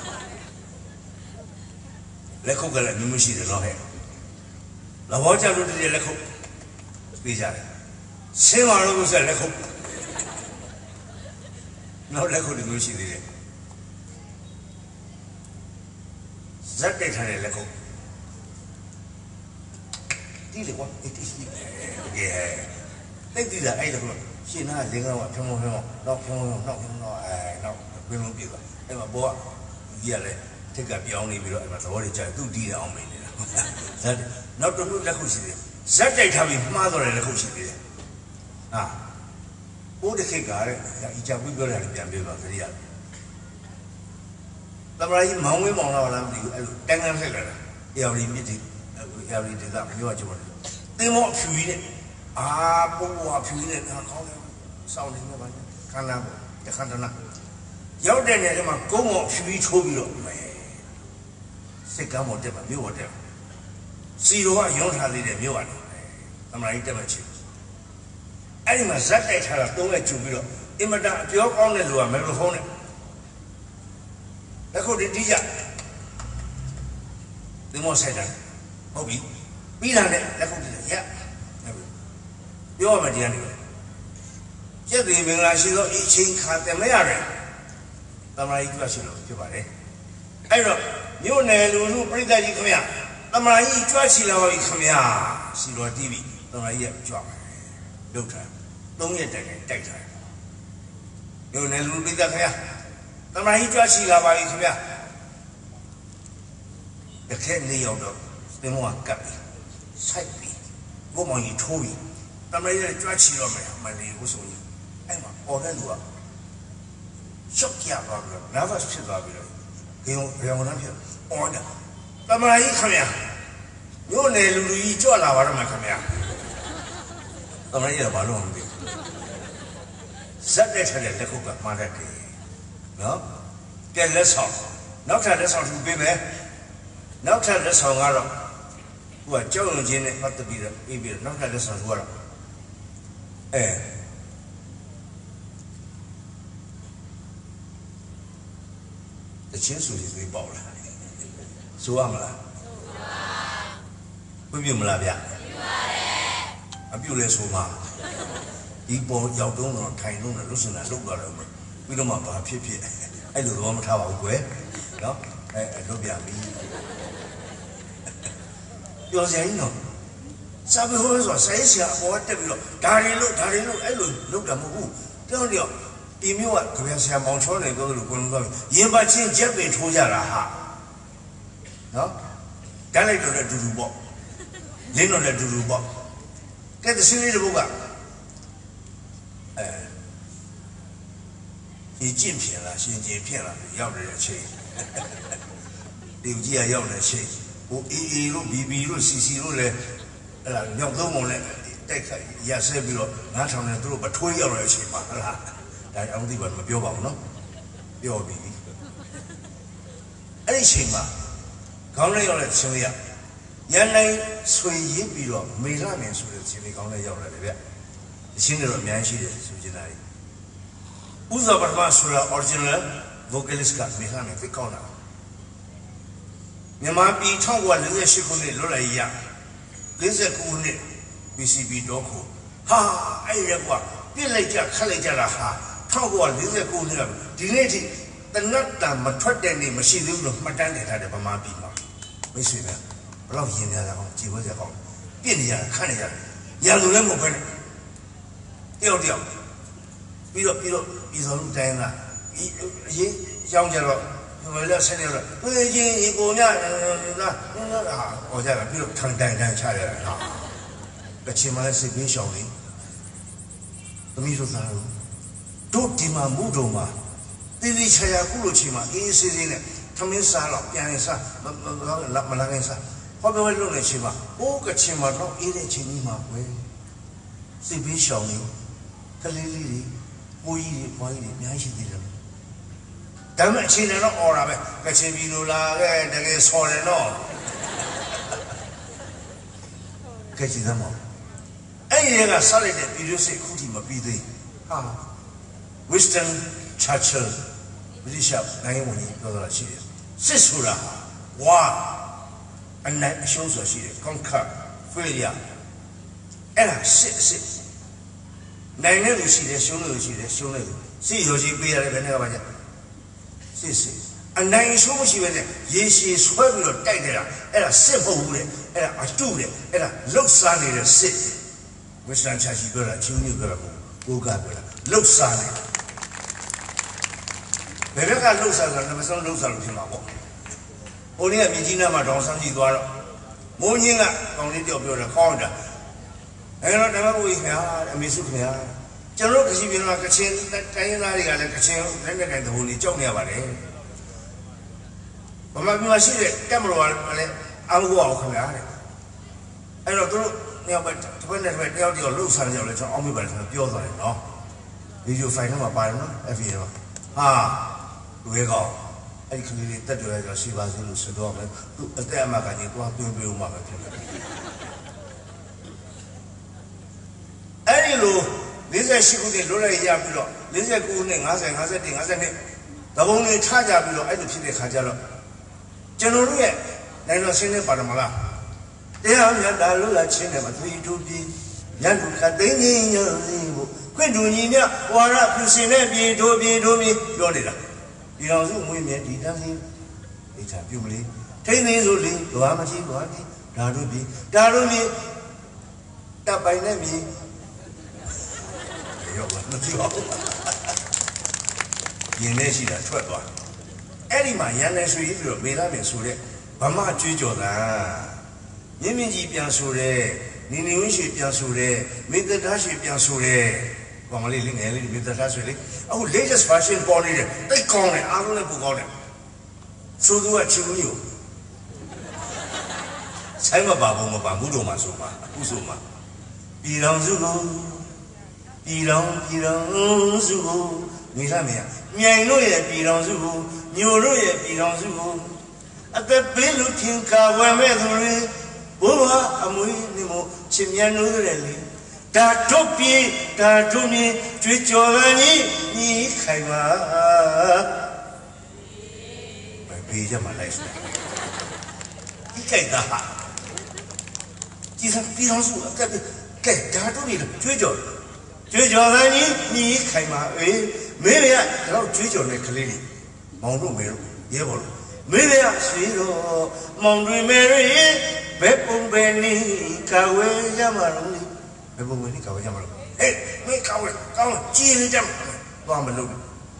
လက်ခုပ်ကလည်းမျိုးမရှိတယ်နော်ဟဲ့သဘောကျလို့တည်းလက်ခုပ်ပေးကြတယ်ဆင်းလာလို့ဆိုလက်ခုပ်နောက်လက်ခုပ်မျိုးရှိသေးတယ်ဇက်တိုက်ထားတဲ့လက်ခုပ်တီးလေကွာတီးโอเคတိတ်တီးတာအဲ့ဒါကရှင်းနာလင်းကတော့ဖုံနောက်ဖုံနောက်ဘယ်လိုပြေသွားအဲ့မှာဘောကဒီရလဲထက်ကပြောင်းနေပြီးတော့အဲ့မှာသဘောတွေကြာသူ့တီးရအောင်မင်းနေတာဇက်နောက်တစ်ခုလက်ခုပ်ရှိသေးတယ်ဇက်တိုက်ထားပြီးမှားတော့တဲ့လက်ခုပ်ရှိသေးတယ်ဟာဘိုးတစ်ခေတ်ကတဲ့အကြပွေးပြောတယ်ပြန်ပြောပါခရီးရသမရာကြီးမောင်ဝင်းမောင်တော့လားမသိဘူးအဲ့လိုတန်းကန်းဆက်လာတာအေရီမြစ်ဒီအေရီဒေသမျိုးကကျမတို့တင်းမောအဖြူကြီးနဲ့ပိုးအဖြူကြီးနဲ့ခေါင်းလေးစောင်းနေမှာပါခန္ဓာတခန္ဓာရောက်တဲ့နေရာမှာကုန်းမောအဖြူကြီးထိုးပြီးတော့စိတ်ကမ်းမောတက်မှာမြို့ပေါ်တက်စီတော်ကရုံးထားသေးတယ်မြို့ရတယ်သမရာကြီးတက်မှချစ်အဲ့ဒီမှာဇက်တိုက်ထားတာသုံးရက်ကျူပြီးတော့အင်မတန်အပြောကောင်းတဲ့လူကမိုက်ခရိုဖုန်းနဲ့လက်ခုပ်တီးကြဒီမောဆိုင်တာဟုတ်ပြီပြီးတာနဲ့လက်ခုပ်တီးရပြောရမယ်တရားနေကျက်သေးမင်္ဂလာရှိသောအချင်းခါတယ်မရတယ်သမရာကြီးကြွရှိလို့ဖြစ်ပါတယ်အဲ့တော့မြို့နယ်လူလူပြိဿကြီးခင်ဗျသမရာကြီးကြွရှိလာပါပြီခင်ဗျစီတော်တီးပြီသမရာကြီးကကြွပါလုတ်ထား3ရက်တိုင်တိုက်ထားမြို့နယ်လူပြိဿခင်ဗျသမရာကြီးကြွရှိလာပါပြီခင်ဗျတခက်နေရောက်တော့သင်္ဘောကကပ်ပြီစိုက်ပြီဘုံမောင်ကြီးထိုးပြီသမရာကြီးကြွချီတော့မယ်မလေးကိုဆိုရင်အဲ့မှာအော်တဲ့လူကရှော့ကြပါတော့ nervous ဖြစ်သွားပြီတော့ဂိမ်းဘယ်အောင်လဲဖြစ်အော်တယ်သမရာကြီးခင်ဗျမြို့နယ်လူလူကြီးကြွလာပါတော့မှာခင်ဗျသမရာကြီးကဘာလို့မသိဘူးဇက်တဲ့ထက်လက်ခုပ်ကမှားတတ်တယ်နော်ကဲလက်ဆောင်နောက်ထပ်လက်ဆောင်ထူပေးမယ်နောက်ထပ်လက်ဆောင်ကတော့သူကကြောက်ရွံ့ခြင်းနဲ့ပတ်သက်ပြီးတော့ပြီးတော့နောက်ထပ်လက်ဆောင်ထူကတော့တချင်းဆိုပြီးသိပေါ့လားဆိုရမလားပြမလားဗျအပြုတ်လဲဆိုမှဒီပေါ်ရောက်တော့ထိုင်တော့လို့စင်တာလုတ်သွားတော့ပြီးတော့မှဘာဖြစ်အဲ့လိုတော့မထားပါဘူးကွယ်နော်လုတ်ပြပြီပြောစရာကြီးနော်စာပေဟောဆိုဆဲဆရာအပေါ်တက်ပြီးတော့ဒါတွေလုတ်အဲ့လိုလုတ်တာမဟုတ်ဘူးတောင်းတော့ဒီမျိုးကကြပြဆရာမောင်ချောနေပြောလို့ကိုလုံးတော့ရင်ပတ်ချင်းချက်ပင်ထိုးကြတာဟာနော်တန်းလိုက်တော့လည်းဒူဒူပေါ့လင်းတော့လည်းဒူဒူပေါ့ကဲသစင်းလေးတစ်ပုဒ်ကဒီကျင့်ဖြစ်လားရှင်ကျင်ဖြစ်လားရောက်တဲ့အချိန်ဒီကြီးကရောက်တဲ့အချိန်ဟိုအေလို့ဘီဘီလို့စီစီလို့လည်းအဲ့ဒါမြောက်သုံးပုံနဲ့တိုက်ခိုက်ရဆဲပြီးတော့9000နဲ့သူတို့ပထွေးရောက်တဲ့အချိန်ပါဟလားဒါအောင်သိပါမပြောပါဘူးနော်ပြောပြီအဲ့ဒီချိန်မှာခေါင်းလေးရောက်တဲ့ချင်းလေးကရန်နိုင်ဆွေရင်းပြီးတော့မေလာမယ်ဆိုတဲ့ချင်းလေးခေါင်းလေးရောက်လာတယ်ဗျအချင်းတွေတော့အများကြီးရှိတယ်ဆိုချင်တာလေဥဇာပထမဆိုတာ original vocalist ကမေလာမယ်သိကောင်းတာမြန်မာပြည်1948ခုနှစ်လွတ်လပ်ရေးရ59ခုနှစ် BCB တော့ခုဟာအဲ့ရကွာပြစ်လိုက်ကြခတ်လိုက်ကြတာဟာ1949ခုနှစ်ကဒီနေ့ထိတနတ်တံမထွက်တဲ့နေ့မရှိသေးဘူးလို့မှတ်တမ်းတင်ထားတယ်ဗမာပြည်မှာမိတ်ဆွေများဘယ်တော့ရင်များအောင်ကြည်ဝဲကြအောင်ပြစ်နေရခတ်နေရတယ်ရန်သူလည်းမဟုတ်ဘဲနဲ့တယောက်ပြီးတော့ပြည်စောလူတိုင်းလားအရေးရောင်းကြတော့ဘယ်လိုဆက်နေတော့ဘယ်ချင်းဒီကိုညဟာဟောကြတာပြီးတော့ထန်တိုင်ချရတာဟာကချင်မလေးစစ်ပေးရှောင်းလေးသမီးတို့သားတို့ဒီမှာမူတုံမှာတိတိချာချာကုလို့ချင်မှာအေးစေးစေးနဲ့သမင်းစားတော့ပြန်ရင်စားမလာခင်စားဟောပြောလို့လည်းချင်မှာအိုးကချင်မှာတော့အေးတဲ့ချင်းကြီးမှာပဲစစ်ပေးရှောင်းလေးကလေးလေးတွေကိုကြီးတွေဘွားကြီးတွေအများကြီးရှိသေးတယ်ဒါမှအချင်းနဲ့တော့អော်တာပဲကချင်ပြည်လိုလာခဲ့တကယ်ဆော်တယ်တော့ကဲကြည့်သမောအဲ့ဒီကဆက်လိုက်တဲ့ပြည်သူစစ်ခုထိမပြီးသေးဟာ Winston Churchill ဗြိတိရှနိုင်ငံဝန်ကြီးပြောတာရှိတယ်စစ်ဆိုတာဝါအနိုင်အရှုံးဆိုတာရှိတယ် conquer failure အဲ့ဒါစစ်နိုင်တဲ့လူရှိတယ်ရှုံးတဲ့လူရှိတယ်ရှုံးတဲ့လူစစ်ရောရှိပေးရတယ်ဘယ်နဲ့ကပါကြစစ်အနိုင်အရှုံးမရှိဘဲနဲ့ရေရှည်ဆွဲပြီးတော့တိုက်နေတာအဲ့ဒါစစ်မဟုတ်ဘူးလေအဲ့ဒါအတုလေအဲ့ဒါလှုပ်ရှားနေတဲ့စစ်ဝစ်စတန်ချာရှိပြောတာချင်းမျိုးပြောတာကိုကပြောတာလှုပ်ရှားနေဘယ်ဘက်ကလှုပ်ရှားဆိုတာနမဆုံးလှုပ်ရှားလို့ဖြစ်မှာပေါ့ဟိုနေ့ကမြင်းကြီးနားမှာဒေါအောင်ဆန်းကြည့်သွားတော့မိုးညင်းကကောင်းလေးပြောတာခေါင်းတာအဲ့တော့ဓမ္မဘုရားခင်ဗျာအမေစုခင်ဗျာကျွန်တော်ကချင်ပြည်မှာကချင်တိုင်းရင်းသားတွေကလည်းကချင်လက်နဲ့ကိုင်သဘောလေးကြောက်နေရပါတယ်ဗမာပြည်မှာရှိတဲ့တက်မတော်ကလည်းအမှုအောင်ခင်ဗျာတဲ့အဲ့တော့သူတို့ညောင်ပဲတစ်ဖက်နဲ့တစ်ဖက်တယောက်လှုပ်ရှားကြတယ်ကျွန်တော်အောက်မေ့ပါတယ်ကျွန်တော်ပြောသွားတယ်နော်ဗီဒီယိုဖိုင်ထဲမှာပါတယ်နော် FA မှာဟာလူရဲကောင်အဲ့ဒီကလေးတွေတက်ကြရကြရှိပါစေလို့ဆိုတော့မယ်သူအသက်အမှကကြီးသွားတွင်းပြုံးမှာပဲဖြစ်တယ်အဲ့ဒီလို48ခုနှစ်လွတ်လပ်ရပြီးတော့49ခုနှစ်50 51 52သဘုံတွေထကြပြီးတော့အဲ့လိုဖြစ်တဲ့ခါကျတော့ကျွန်တော်တို့ရဲ့နိုင်တော်ဆင်းနေပါတော့မလားတရားမြတ်တာလို့လာချင်းတယ်မသွေးတို့ပြည်ရန်သူခသိန်းကြီးညဖို့ခွင့်တူညီမြဝါရပြုရှင်တဲ့ပြည်တို့ပြောနေတာဒီတော်စုမွေးမြဲဒီတန်းစင်းအိချာပြုမလေးထိန်းသိမ်းဆိုလေဘာမှမရှိပါဘူးဓာတို့ပြည်တပ်ပိုင်နဲ့မြေရောမကြည့်ပါဘူးရင်းနေရှိတာထွက်သွားအဲ့ဒီမှာရန်နေဆွေပြီးတော့မေလာမယ်ဆိုတဲ့ဗမာကြွေးကြော်တာမြင့်ကြီးပြန်ဆိုတဲ့နေဝင်းရှိပြန်ဆိုတဲ့မေတ္တာရှိပြန်ဆိုတဲ့ဘာမလေးလေးငယ်လေးမေတ္တာဆွေလေးအခု latest version ပေါ်နေတယ်တိတ်ကောင်းတယ်အားလုံးလည်းပူကောင်းတယ်ဆိုသူကချီမှုမျိုးဆိုင်မပါဘူးမပါဘူးတော့မှဆိုပါအခုဆိုမှပြည်တော်စုကိုပြည်တော်စုကိုမိလာမေမြိုင်တို့ရဲ့ပြည်တော်စုကိုညိုတို့ရဲ့ပြည်တော်စုကိုအသက်ပေးလို့ထင်ကာဝယ်မဲ့သူတွေဘိုးဘအမွေးနေမို့ချစ်မြတ်လို့တဲ့လေဒါတို့ပြေဒါတို့မြင်ကြွေးကြော်ရန်ကြီးညီခိုင်ပါဘေးကြမှာလိုက်စတယ်ဒီကိစ္စဟာဒီစပြည်တော်စုအကက်ကဲဒါတို့နေကြွေးကြော်ရန်ကြီးညီခိုင်ပါမေးရတော့ကြွေးကြော်တဲ့ကလေးတွေမောင်တို့မေတို့ရဲဘော်တို့မေးရဆွေတော့မောင်တွေမေတွေဘယ်ပုံပဲနေကဝဲရမှာလို့ဘယ်ပုံပဲနေကဝဲရမှာလို့ဟဲ့မင်းကဝဲကောင်းကြည်နေကြမှာဘာမလုပ်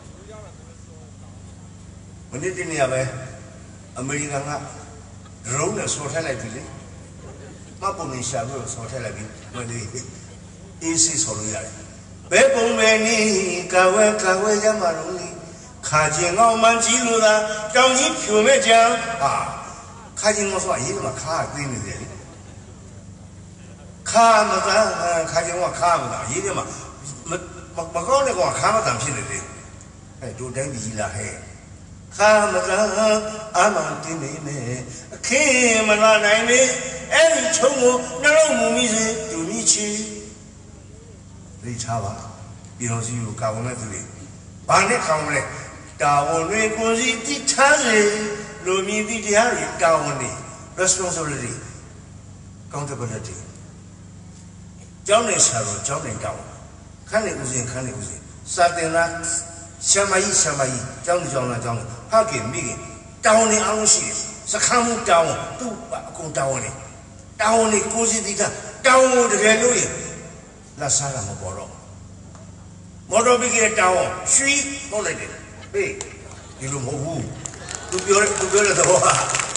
မနေ့တနေ့ပဲအမေရိကန်ကဒရုန်းနဲ့ဆော်ထက်လိုက်ပြီလေမပုံနေရှာလို့ဆော်ထက်လိုက်ပြီမနေ့အေးစီဆော်လို့ရတယ်ဘယ်ပုံပဲနေကဝဲရမှာလို့ခါကျင်အောင်မှန်ကြီးလို့သာတောင်ကြီးဖြူမဲ့ကြဟာခါကျင်အောင်ဆိုအရေးမှာခါသိနေတယ်လေခါမသားခါကျင်အောင်ခါမသားအရေးမှာ高那个看不当皮的嘞，哎，都真比了嘿。看不当阿妈的妹妹，看不当奶妹，哎，瞅我那老母米人都米去，你查吧，比方说有搞我那这里，把那搞我嘞，搞我那个是的差人，罗米的第二人搞我嘞 ，responsibility， accountability， 叫你查了，叫你搞。看你不行，看你不行，啥的呢？什么意？讲你，他给没给？打你安西，是看不打我，都把公打我呢，打我呢，过去的看，打我这个路耶，那啥了没包着，没着别给打我，水过来的，哎，一路模糊，都标了的话，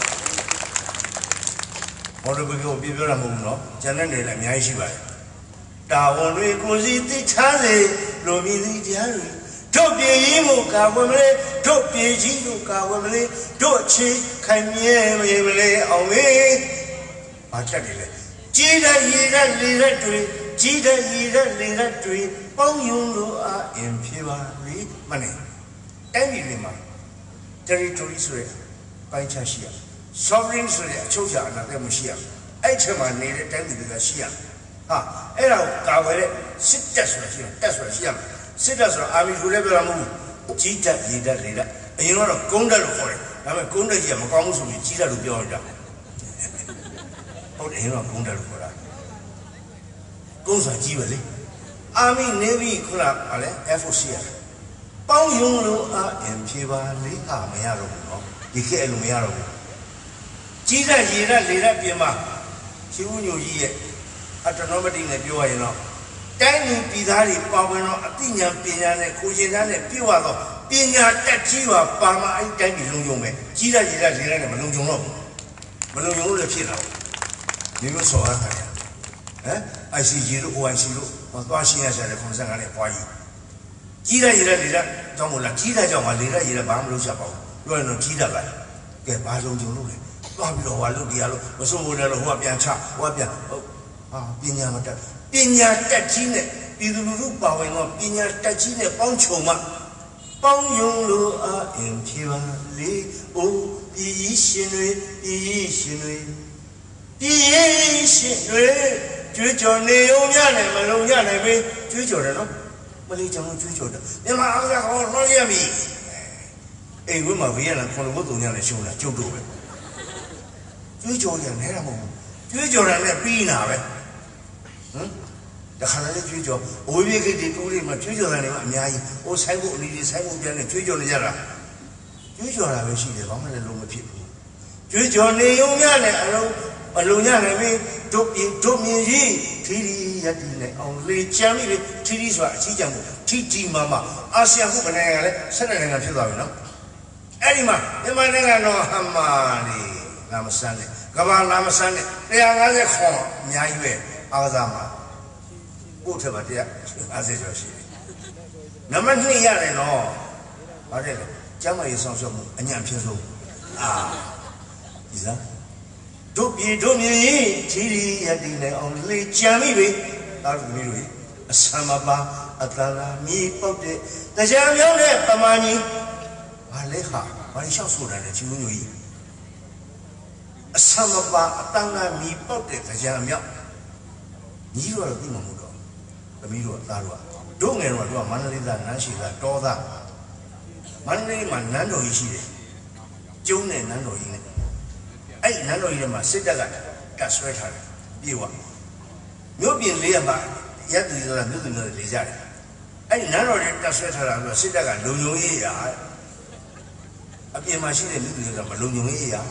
我这别给我标了模糊了，现在你来面试吧。打我那过去的差人，罗米的家人，特别一幕搞我们嘞，特别几度搞我们嘞，多去看面我们嘞，奥喂，把这里嘞，记得一人离了追，记得一人离了追，帮用路啊，眼皮吧里嘛呢，单位里嘛，这里处理出来，白茶西啊，少人出来，抽象那在么西啊，爱吃嘛，你的单位这个西啊。啊，哎，然后搞回来，实在说是，实在说，阿弥陀佛那么，记得来了，因为那功德路好嘞，咱们功德节嘛，刚属于记得路标着，我因为功德路好了，功算几位嘞？阿弥那边可能阿嘞 FC 啊，帮用路啊，MP 吧，里哈没呀路哦，你看路没呀路，记得来了边嘛，九牛一耶。啊，这那么定的表演了，但你比他的包文了，第二别人的苦心人的比话到，别人得几话爸妈一点比弄用没，记得来了没弄用了，没弄用了骗了，你们说啊他呀，哎，IC路，OIC路，我多新鲜的空山干的花艺，记得来了，怎么了？记得叫我来了，把我们留下包，有人能记得吧？给把弄用路的，多比罗话路底下路，我说我来了，我变差，我变哦。啊，别人嘛得，别人得钱呢，比如包文我，别人得钱呢，帮穷嘛，帮用路啊，因天万里哦，比心内，就叫你有伢来嘛，有伢来呗，就叫人咯，没得讲就叫的，你妈阿个好老爷们，哎，我嘛为人看到我都伢来凶了，就多呗，就叫人来了么？就叫人来比那呗。这看来追求，我别给这鼓励嘛，追求人的嘛，免疫，我财务你的财务边的追求人家了，追求那个系列，我们来弄个屁股，追求你有伢来，老伢来没，做面衣，体力也低嘞，来讲的体力说，体讲体嘛，阿西亚不可能嘞，现在那个知道没喏？哎你妈那个喏，他妈的，那么山的，干嘛那么山的？两个在看，免疫呗。阿个啥嘛？不特别的，阿这就是。那么那样的喏，阿这个将来上学么？俺娘平手啊，是啥？做面体力也得来，来讲米呗，阿是米呗，什么吧？阿当然米包的，那家苗嘞不满意，阿来哈，阿你想说的就有意。什么吧？当然米包的那家苗。你说的比我们多，没说咋说？中原说满人的南西的高大，满人嘛南州一些的，九年南州一年，哎南州一年嘛谁这个干衰他的，比我，苗兵来嘛也对着没理解的，哎南州人干衰他了说谁这个龙永义呀，啊别嘛现在没对着嘛龙永义呀，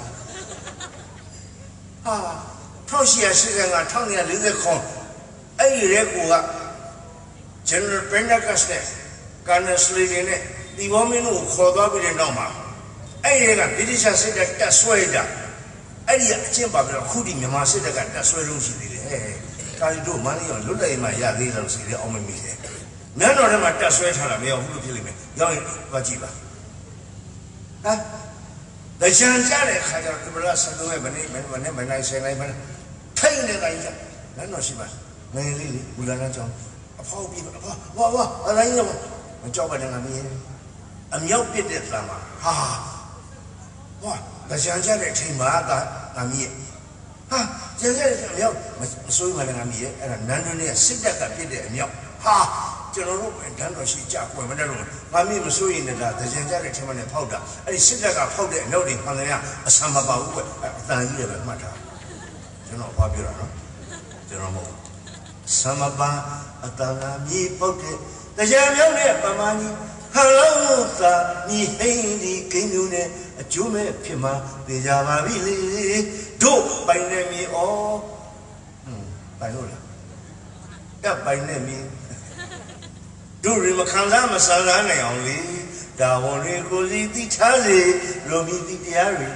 啊，朝鲜时间啊常年留在康。哎，来过啊！就是本来个是的，干的是的呢，你我们弄好多别人弄嘛。哎，那个别的像是在说一点，哎呀，真把这苦的面嘛是在干在说东西的嘞，哎，他就做蛮样，路来嘛也对东西的，我们没得。难道他妈在说他了没有？葫芦皮里面要不记吧？啊，那现在嘞，还叫不知道什么东西，没那谁来没，太那个一下，难道是吧？没理乌兰那讲， ဖောက်ပြီးဝါအတိုင်းရောမကြောက်ပါနဲ့ငါမင်းအမြောက်ပစ်တဲ့သံမှာဟာဝါတရားကြတဲ့အချိန်မှာကငါမင်းဟာတရားကြတဲ့အမြောက်မစိုးမှလည်းငါမင်းအဲ့ဒါနန်းတွင်းနဲ့စစ်တပ်ကပစ်တဲ့အမြောက်ဟာကျွန်တော်တို့တန်းတော်ရှိကြကွယ်မတဲ့လို့ငါမင်းမစိုးရင်လည်းတရားကြတဲ့အချိန်မှာနဲ့ဖောက်တာအဲ့ဒီစစ်တပ်ကဖောက်တဲ့အမြောက်တွေမှန်တယ်ကအဆံမပါဘူးကွယ်အတန်ကြီးလည်းပဲမှတ်ထားကျွန်တော်ဘာပြောတာနော်ကျွန်တော်မဟုတ်သမဘာအတန်ကမြေပုတ်တဲ့တရားမြောက်တဲ့ပမာကြီးဟလုံးသာမြေဟိန်းဒီကိန်းမျိုးနဲ့အကျိုးမဲ့ဖြစ်မှာသိကြပါပြီလေတို့ပိုင်နေမြေဩပိုင်လို့လားကပိုင်နေမြေတို့ရမခံစားမဆန်းစားနိုင်အောင်လေဒါဝန်တွေကိုစီတိထားစေလိုမီတိတရားတွေ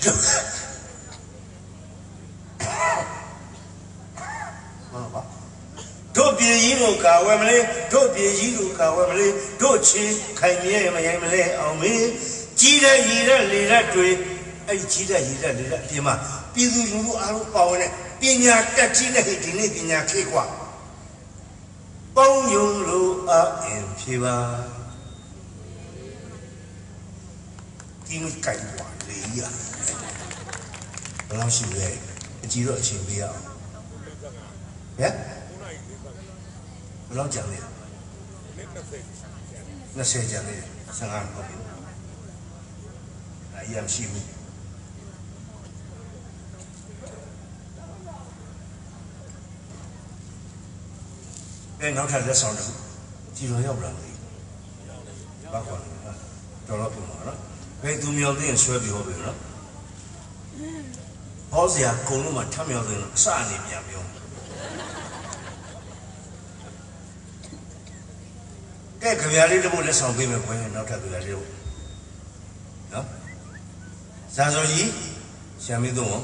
တို့ပြည်ကြီးတို့ကာဝယ်မလဲတို့ပြည်ကြီးတို့ကာဝယ်မလဲတို့ချင်းခိုင်မြဲမရိုင်မလဲအောင်မေးကြီးတဲ့ရည်တဲ့လေတဲ့တွေအဲ့ဒီကြီးတဲ့ရည်တဲ့လေတဲ့အပြင်မှာပြည်သူလူထုအားလုံးပါဝင်တဲ့ပညာတက်ကြီးတဲ့ဒီနေ့ပညာခေတ်กว่าပေါင်းယုံလို့အင်ဖြေပါဒီနေ့ကြိုက်ပါလေရဘယ်လောက်ရှိလဲအကြည့်တော့အချိန်ပေးရအောင်ဟဲ့ဘယ်လောက်ကြံလဲ20ကြံလဲ15ဟုတ်ပြီအရင်ရှိဘူးနောက်ထပ်လက်ဆောင်တစ်ခုကြည်တော်ရောက်လာပြီဘာခေါ်လဲတော်တော့ပြန်ပါနော်ဘယ်သူမြောက်သိရင်ဆွဲပြီးဟောပြီနော်ဟောစရာကုံလုံးမှာထမြောက်သိရင်အစအနေပြန်ပြောကဲကြပြားလေးတစ်ပုဒ်လက်ဆောင်ပေးမယ်ခွဲနောက်ထပ်ကြပြားလေးနော်ဇာဆိုကြီးရှာမီတော့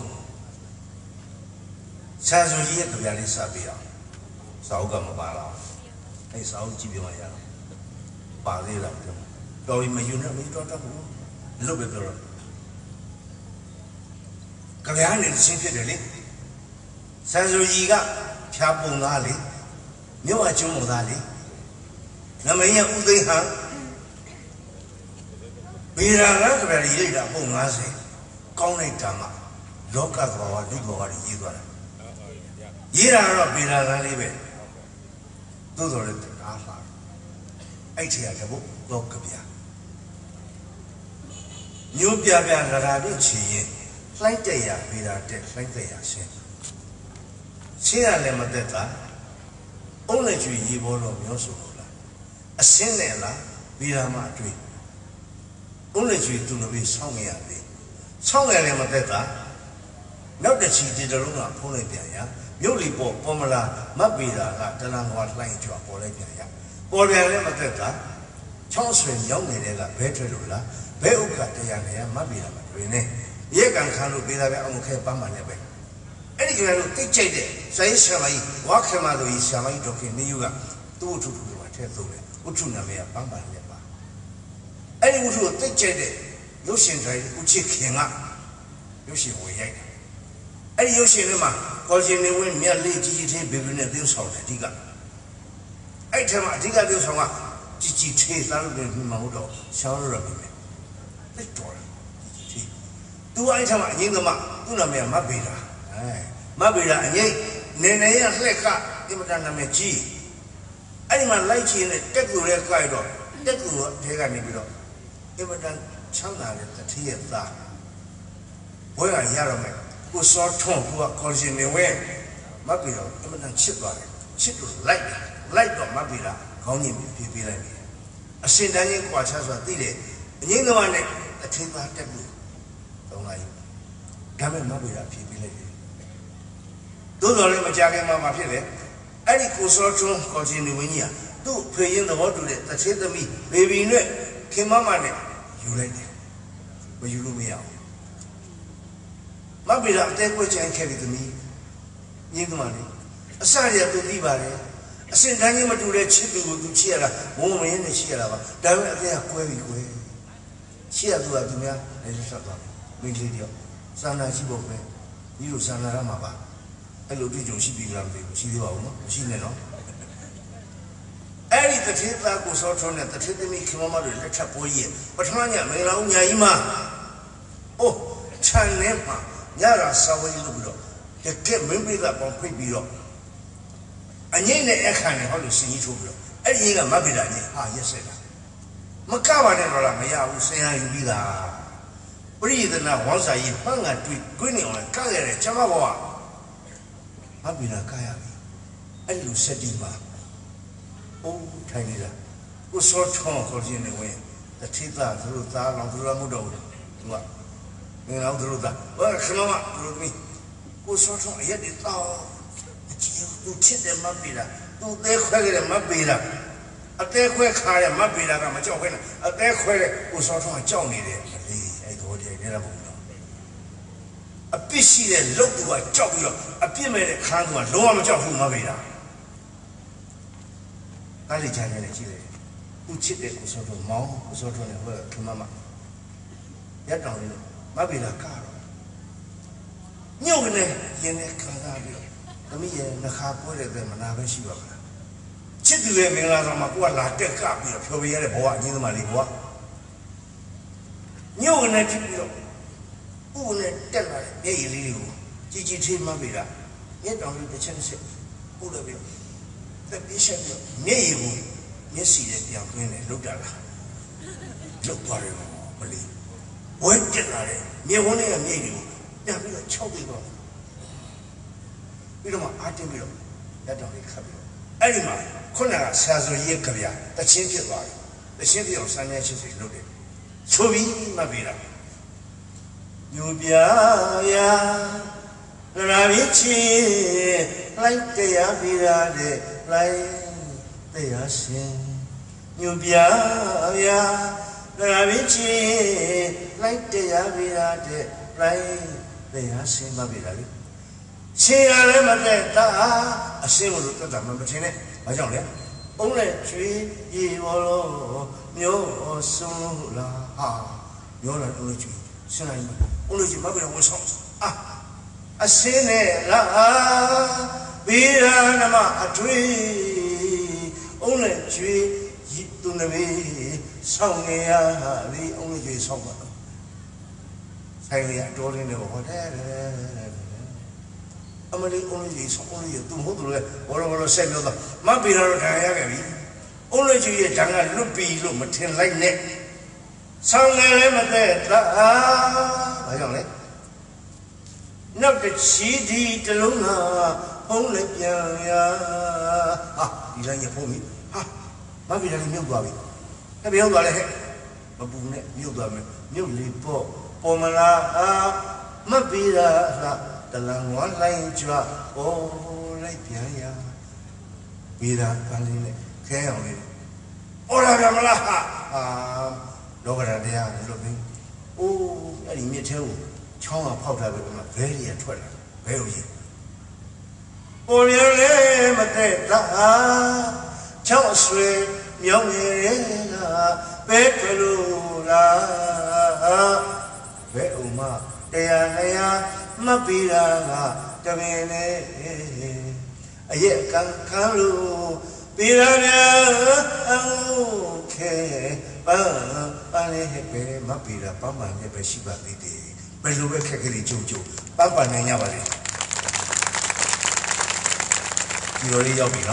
ဇာဆိုကြီးရဲ့ကြပြားလေးစပေးအောင်စာအုပ်ကမပါလားအဲ့စာအုပ်ကြည့်ပြမှရတော့ပါသေးလားတော်ရင်မယူနဲ့မတော်တော့ဘူးလို့ပဲပြောတော့ကြပြားနဲ့ရှင်းဖြစ်တယ်လေဇာဆိုကြီးကဖြာပုံသားလေမြို့အကျုံးမသားလေနမင်းရဥသိဟံဗေဒာကကြပြားရေးတာပုံ90ကောင်းလိုက်တာမှလောကသဘာဝဒုက္ခဘဝတွေရေးသွားတာရေးတာတော့ဗေဒာကလေးပဲသို့တော်လည်းအားလာအဲ့ထရတဲ့ဘုလောကပြမျိုးပြပြလာတာတို့ချီရင်လှိုက်တဲ့ရဗေဒာတဲ့လှိုက်တဲ့ရရှင်းရှင်းရလည်းမသက်တာအုံးလည်းကျွေရေဘောတော့မျိုးစုလို့လားအစင်းနဲ့လားဗေဒာမှအတွေ့အုံးလည်းကျွေသူ့လိုပြီးဆောင်းရရတယ်ဆောင်းရလည်းမသက်တာနောက်တစ်ချီဒီတလုံးကဖုံးလိုက်ပြန်ရမြို့လီပေါ်မလာမတ်ဗေဒာကတလန်ကွာလှိုင်းကြွပေါ်လိုက်ပြန်ရပေါ်ပြန်လည်းမသက်တာချောင်းဆွေရောက်နေတဲ့ကဘဲထွက်လို့လားဘဲဥက္ကတရားနဲ့မတ်ဗေဒာမှာတွင်နေရဲကန်ခံလို့ဗေဒာပဲအောင်ခဲပန်းမှလည်းပဲအဲ့ဒီကလေးတို့တိတ်ကြိုက်တဲ့ဇိုင်းရှာမကြီးဝါခေမတို့ကြီးရှာမကြီးတို့ခင်နေယူကသူ့ဝတ္ထုတွေမှာထည့်သုံးတယ်ဝတ္ထုနာမည်ကပန်းမှလည်းပါအဲ့ဒီဝတ္ထုကိုတိတ်ကြိုက်တဲ့ရုပ်ရှင်တိုင်းဦးချစ်ခင်ကရုပ်ရှင်ဝင်ရိုက်တယ်အဲ့ဒီရုပ်ရှင်ထဲမှာကော်ရှင်နေဝင်မြက်လေးကြီးကြီးဘေဘီနဲ့သင်းဆောင်တယ်အဓိကအဲ့ထဲမှာအဓိကသင်းဆောင်ကကြီးကြီးသေးသားလို့လည်းမဟုတ်တော့ရှောင်းရရပြီတိတ်တော်တယ်ကြီးသူအဲ့ထဲမှာအငင်းသမားသူ့နာမည်ကမတ်ဗေဒာမတ်ဗေဒာအငိမ့်နေနေရလှက်ကအင်မတန်နာမည်ကြီးအဲ့ဒီမှာလိုက်ချင်တဲ့တက်ကူရဲကြိုက်တော့တက်ကူထဲကနေပြီးတော့အင်မတန်ချမ်းသာတဲ့တတိယသားဘွဲကရရမယ်ကိုစောထုံးကကော်ရှင်နေဝဲမတ်ဗေဒာအင်မတန်ချစ်သွားတယ်ချစ်လို့လိုက်တော့မတ်ဗေဒာခေါင်းကြီးပြေးပေးလိုက်ပြီအရှင်တန်းကြီးကွာချဆိုတာသိတယ်အငိမ့်သမားနဲ့အထင်းသားတက်ကူတော့လိုက်ဒါမဲ့မတ်ဗေဒာပြေးပေးလိုက်တယ်သို့တော်လည်းမကြခင်မှာဖြစ်တယ်အဲ့ဒီကိုစောထွန်းကော်ရှင်နေဝင်းကြီးကသူ့ဖေရင်သဘောတူတဲ့တချေသမီးဘေဘီနဲ့ခင်မမနဲ့ယူလိုက်တယ်မယူလို့မရဘူးမဗေဒာအတဲကွက်ချင်ခဲ့ပြီသမီးညင်းသမားလေအစရသူသိပါတယ်အစင်တန်းကြီးမတူတဲ့ချစ်သူကိုသူချစ်ရတာဘုံမင်းနဲ့ချစ်ရတာပါဒါပေမဲ့အတဲကကွဲပြီကွဲချစ်ရသူကသူများလည်းဆက်သွားတယ်မင်းလေးတယောက်စာနာရှိဖို့ပဲဒီလိုစာနာရမှာပါအဲ့လိုတွေ့ကြုံရှိပြီလားမသိဘူးရှိသေးပါဘူးနော်မရှိနဲ့နော် the Tita goes out on the Titimi Kimama, the Chapoye, but Mania, Mela, Yaima. Oh, Chanema, Yara Sawa Ludo, the Kim Mimbi that on Pibio. And Yene Ekan, how to see you. And Yina Mabidani, yes, Makawa never Maya will say I be there. Breathe now once I eat hunger to Guinea or Kaya Chamawa. Mabila Kaya. And you said him, oh, tiny, who saw Tom for in the way. The Tita through that on the Ramudo. You know, through that. Well, come on, through me. Who saw Tom yet it all. You cheat them, Mabila. Do they query Mabila? A day where Kaya Mabila, I'm a joke. A day where who saw Tom Johnny there. I told you, a busy and look to a job, a pimmy can't do a lower job who Mabila. I tell you, who cheated was sort of mom, was sort of a word to Mamma. Yet don't you know, Mabila Caro. New Yene Canadio. The me and the half put them and I she was. Chidu Mila Mapua, take up your Proviera boy, near the Maliboa. New Netio. Who let tell her, hey, Gigi Mabila. Yet don't the chance. Who the bill? The bishop, nay, you see that young women look at her. Look for him, believe. What did I? Me only a meeting. There be a choking on. We don't want Artemio. That don't come. Anima, Kona says a year career, the champion body. The champion of Sanyashi is loaded. So we, Mabila. You be a Ravici, like the Abirade, like the Asin. You be a Ravici, like the Abirade, like the Asin Mabirali. See, I am a similar to the Mabatine. I don't know. Only tree, you all, your sola, you're not only tree. Only Mabila was home. A sinner, Viranama, a tree, only tree, Yitunavi, song, the only tree song. Say, I told him whatever. I'm only to Mudula, or Samuel, Mabila, only to your tongue, look be look, Matin like neck. Song, I don't know. Not that she did the Luna, only ya. Ah, you like your pony. Ah, Mabila, new Bobby. Have you got a head? Mabune, new government, new lipo, Pomala, Mabila, the long one line drop, oh, like ya. Vida, Kaline, Kaoli. Ola Ramala, lower at the other looking. Oh, I meet you. Chong powder with a very at 12. Very. For your name at that, Chong Sway, young Petalula, Veuma, Deanea, Mapira, Tamene, a yet can Kalu, Pirana, okay, Pane, Mapira, Pama, never Shiba Bidi. But you will take it to Papa Nanyavali. You already know me, no?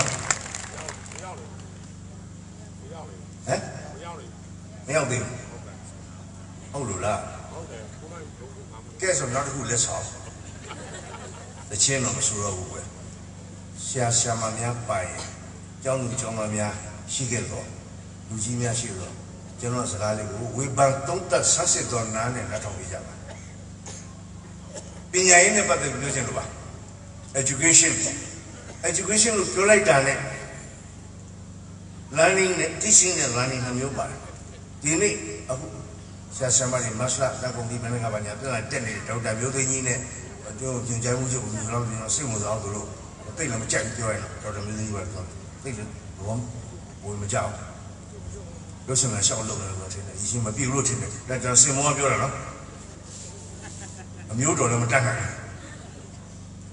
Eh? Melvin. Oh, Lula. Guess I'm not who let's off. The chain of Sura. Shashamamia by John Jomamia, Shigelo, Lujimia Shiro, General Zali, we bank don't that sunset on none and not on each other. Being about the education. Education will feel like that. Learning, teaching, and learning a new body. You need somebody must not be depending upon your attending. Don't have you in it. But you can sing without the room. I think I'm checking you out. Don't have you ever think it. One, with my job. Listen, I shall look at it. You seem to be routine. Let us see more of your. I'm your daughter.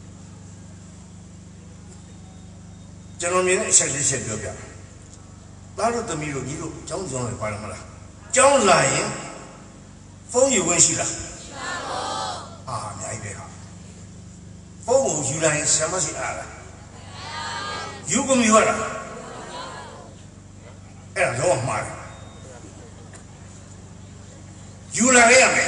General, I said, 大陆的米路你路讲讲的关了么啦？讲来人，风有关系啦。啊，你一边哈，风有原来什么是啊啦？有个没有啦？哎呀，让我妈的，有来个样的，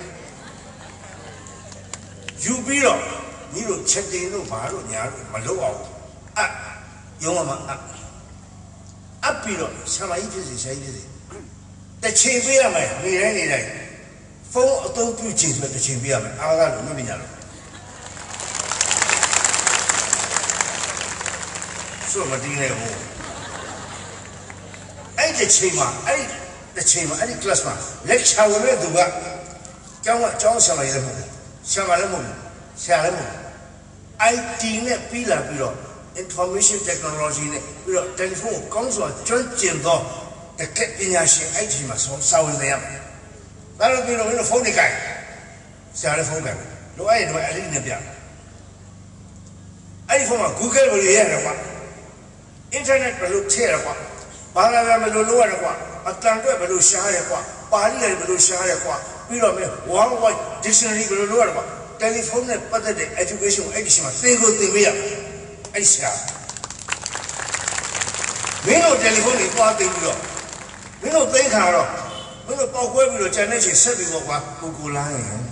有比了，你路吃的路马路伢路马路啊，啊，用我们啊。啊，比如像嘛，一批是啥意思？在前边啊嘛，你来，风都不进出在前边啊嘛，阿拉路那边路，说么定嘞我？哎，在前嘛，哎，在前嘛，哎，你 class 嘛，来查我们读个，讲什么意思么？什么来么？啥来么 ？IT 呢，比了。information technology 呢，比如 telephone 工作转进到特级专业性 IT 嘛，稍微这样。那比如那风的改，啥的风改，如果那里那边，哎风嘛 ，Google 不是也的话 ，Internet 不是切的话，巴拉那不是乱的话，啊，当地不是瞎的话，巴黎那不是瞎的话，比如没worldwide dictionary 不是乱的话 ，telephone 呢不得的 education IT 嘛，这个对不呀？哎呀，没有 telephone 你挂对不了，没有对卡了，没有包括不了，在那些设备我挂不来，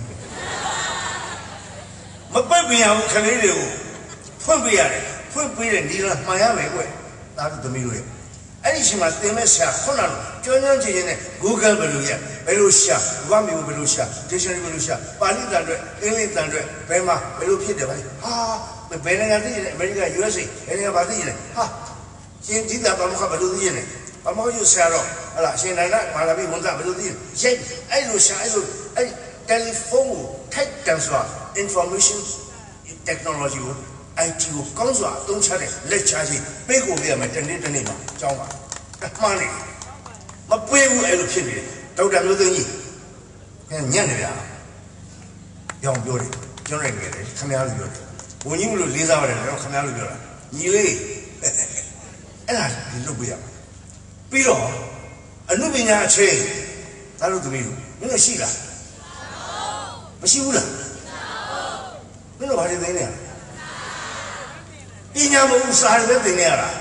没办法呀，我看你了，分不呀的，分不了你了，马上没过，哪里都没有的，哎，你起码对面下困难了，就像这些呢 ，Google 不了呀，不了下，网民不了下，这些人不了下，巴黎单队、英联单队，白马不了撇的吧，啊。别人家自己的，别人家 USA， 人家把自己的，哈，现在把我们看不到自己的，把我们就删了，好了，现在呢，马上被封杀不到自己，现哎路下哎路哎 telephone 太讲说 information technology IT 工作东车的来查去，美国边嘛，真的嘛，讲嘛，妈的，我背后哎路骗的，都在那等你，看年的呀，要不要的，将来给的，看哪里有的。我你们都理解不了，然后看哪路标了？你嘞，哎呀，你都不一样。比如，那边人车，哪路都没有，没有洗了，不洗了，没有把这等呢。一年没有啥人等呢了。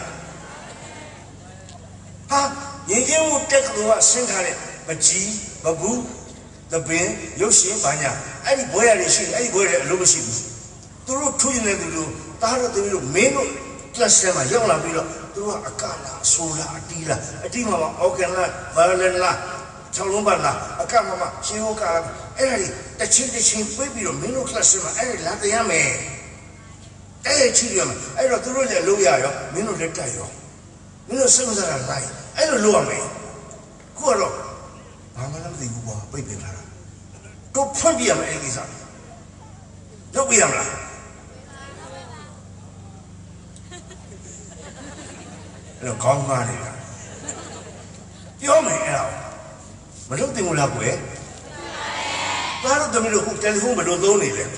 啊，人家我这个话生产的不急不补，这边有心办呀，哎你不要的心，哎你不要的路不行。都是出现的都是，大家都是没有class嘛，要了没了，都是阿干啦、苏啦、地嘛嘛，OK啦、Berlin啦、长隆班啦，阿干嘛，新欧干，哎那里，但前未必了，没有class嘛，哎那这样没，哎去了嘛，哎那都是在路亚哟，没有在带哟，没有什么在来，哎那路没，过了，俺们那么地不被别人了，都分别嘛，哎个啥，都不一样了。那讲嘛的啦，表妹啊，没弄定我那鬼，哪都没有户，telephone 没弄到你嘞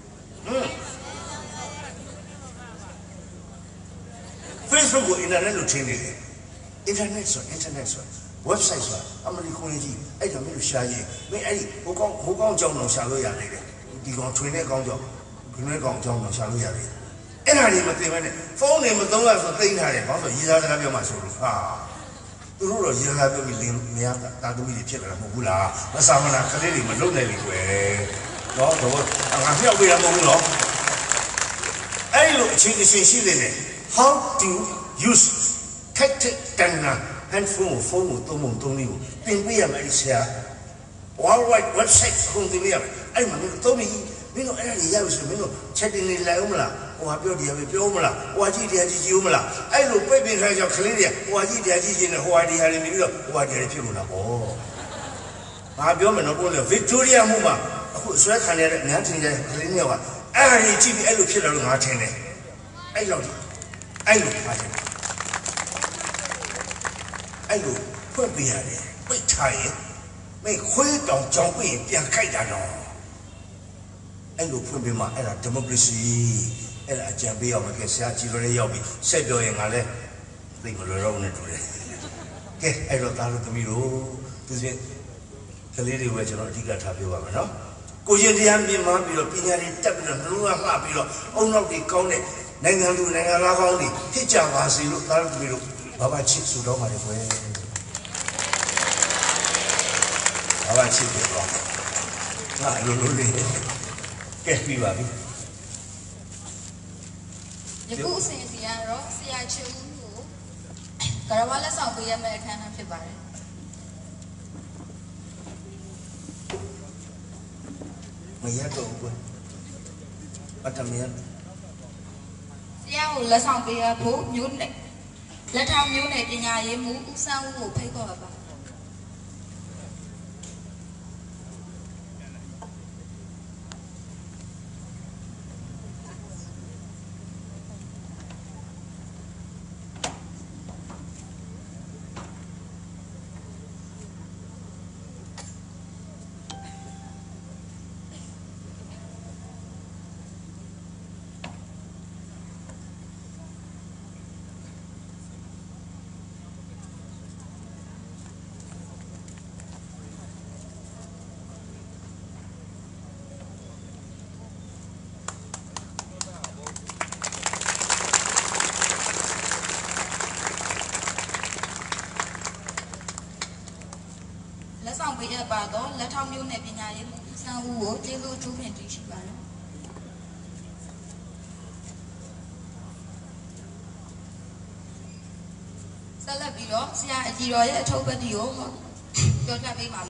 ，Facebook 我 internet 都听你嘞 ，internet 说 ，website 说，俺们的空气，哎就没有下雨，没哎，我讲交通下路下来的，地方村内讲交通下路下来的。哎，那里嘛对面的，方你们都要说对他的，方说伊拉那边嘛收入啊，都说伊拉那边零两大都没得骗了，不啦，那啥么呢？可能你们弄那里鬼，喏，俺不要为了弄了。哎，这个信息的呢 ，How to use tactic 等啊，和父母都懵懂了，并不要买车 ，worldwide website 空的了，哎嘛，都没。没有，哎，你要是没有确定你来我们了，我表弟还表我们了，我几天去我们了，哎，路北边开叫可怜的，我几天去呢，我厉害的没有，我这里屁股了，哦，啊，表妹那过了，Victoria 木嘛，虽然看来人家听见可怜的话，哎，你这边哎路屁了，我听的，哎老弟，哎路发现，哎路会不一样的，会差异，没回到江北边开家了。哎，路分别嘛，哎啦，democracy，哎啦，这边要么给谁记录的要比谁表演啊嘞，那个老人做的， ကဲအဲ့တော့သားတို့သမီးတို့သူစင်ကလေးတွေပဲကျွန်တော်အဓိကထားပြောပါမယ်နော်ကိုရှင်တရားမြင်မှပြီးတော့ပညာတွေတက်ပြီးတော့နှလုံးကလှပြီးတော့အုံနောက်တွေကောင်းတဲ့နိုင်ငံသူနိုင်ငံသားကောင်းတွေဖြစ်ကြပါစေလို့သားတို့သမီးတို့ဘာဘာချစ်ဆိုတော့ပါတယ်ကွယ်ဘာဘာချစ်တယ်တော့ငါလိုလိုလေးကဲပြီးပါပြီ
ယခုအစဉ်စီကတော့ဆရာချစ်ဦးကိုကရဝလက်ဆောင်ပေးရမယ့်အခမ်းအနားဖြစ်ပါတယ်
မရတော့ဘူးအတမရ
ဆရာကိုလက်ဆောင်ပေးရဖို့မျိုးနဲ့လက်ထောင်မျိုးနဲ့ပညာရေးမှုဦးစန်းဦးကိုဖိတ်ခေါ်ပါလက်ဆောင်ပေးရပါတော့လက်ထောင်မျိုးနဲ့ပညာရေးမှုဦးစန်းဦးကိုကျေးဇူးအထူးဖြင့်တင်ရှိပါတယ်ဆက်လက်ပြီးတော့ဆရာအကြီးတော်ရဲ့အထုပ်ပတ်တီကိုပြောပြပေးပါ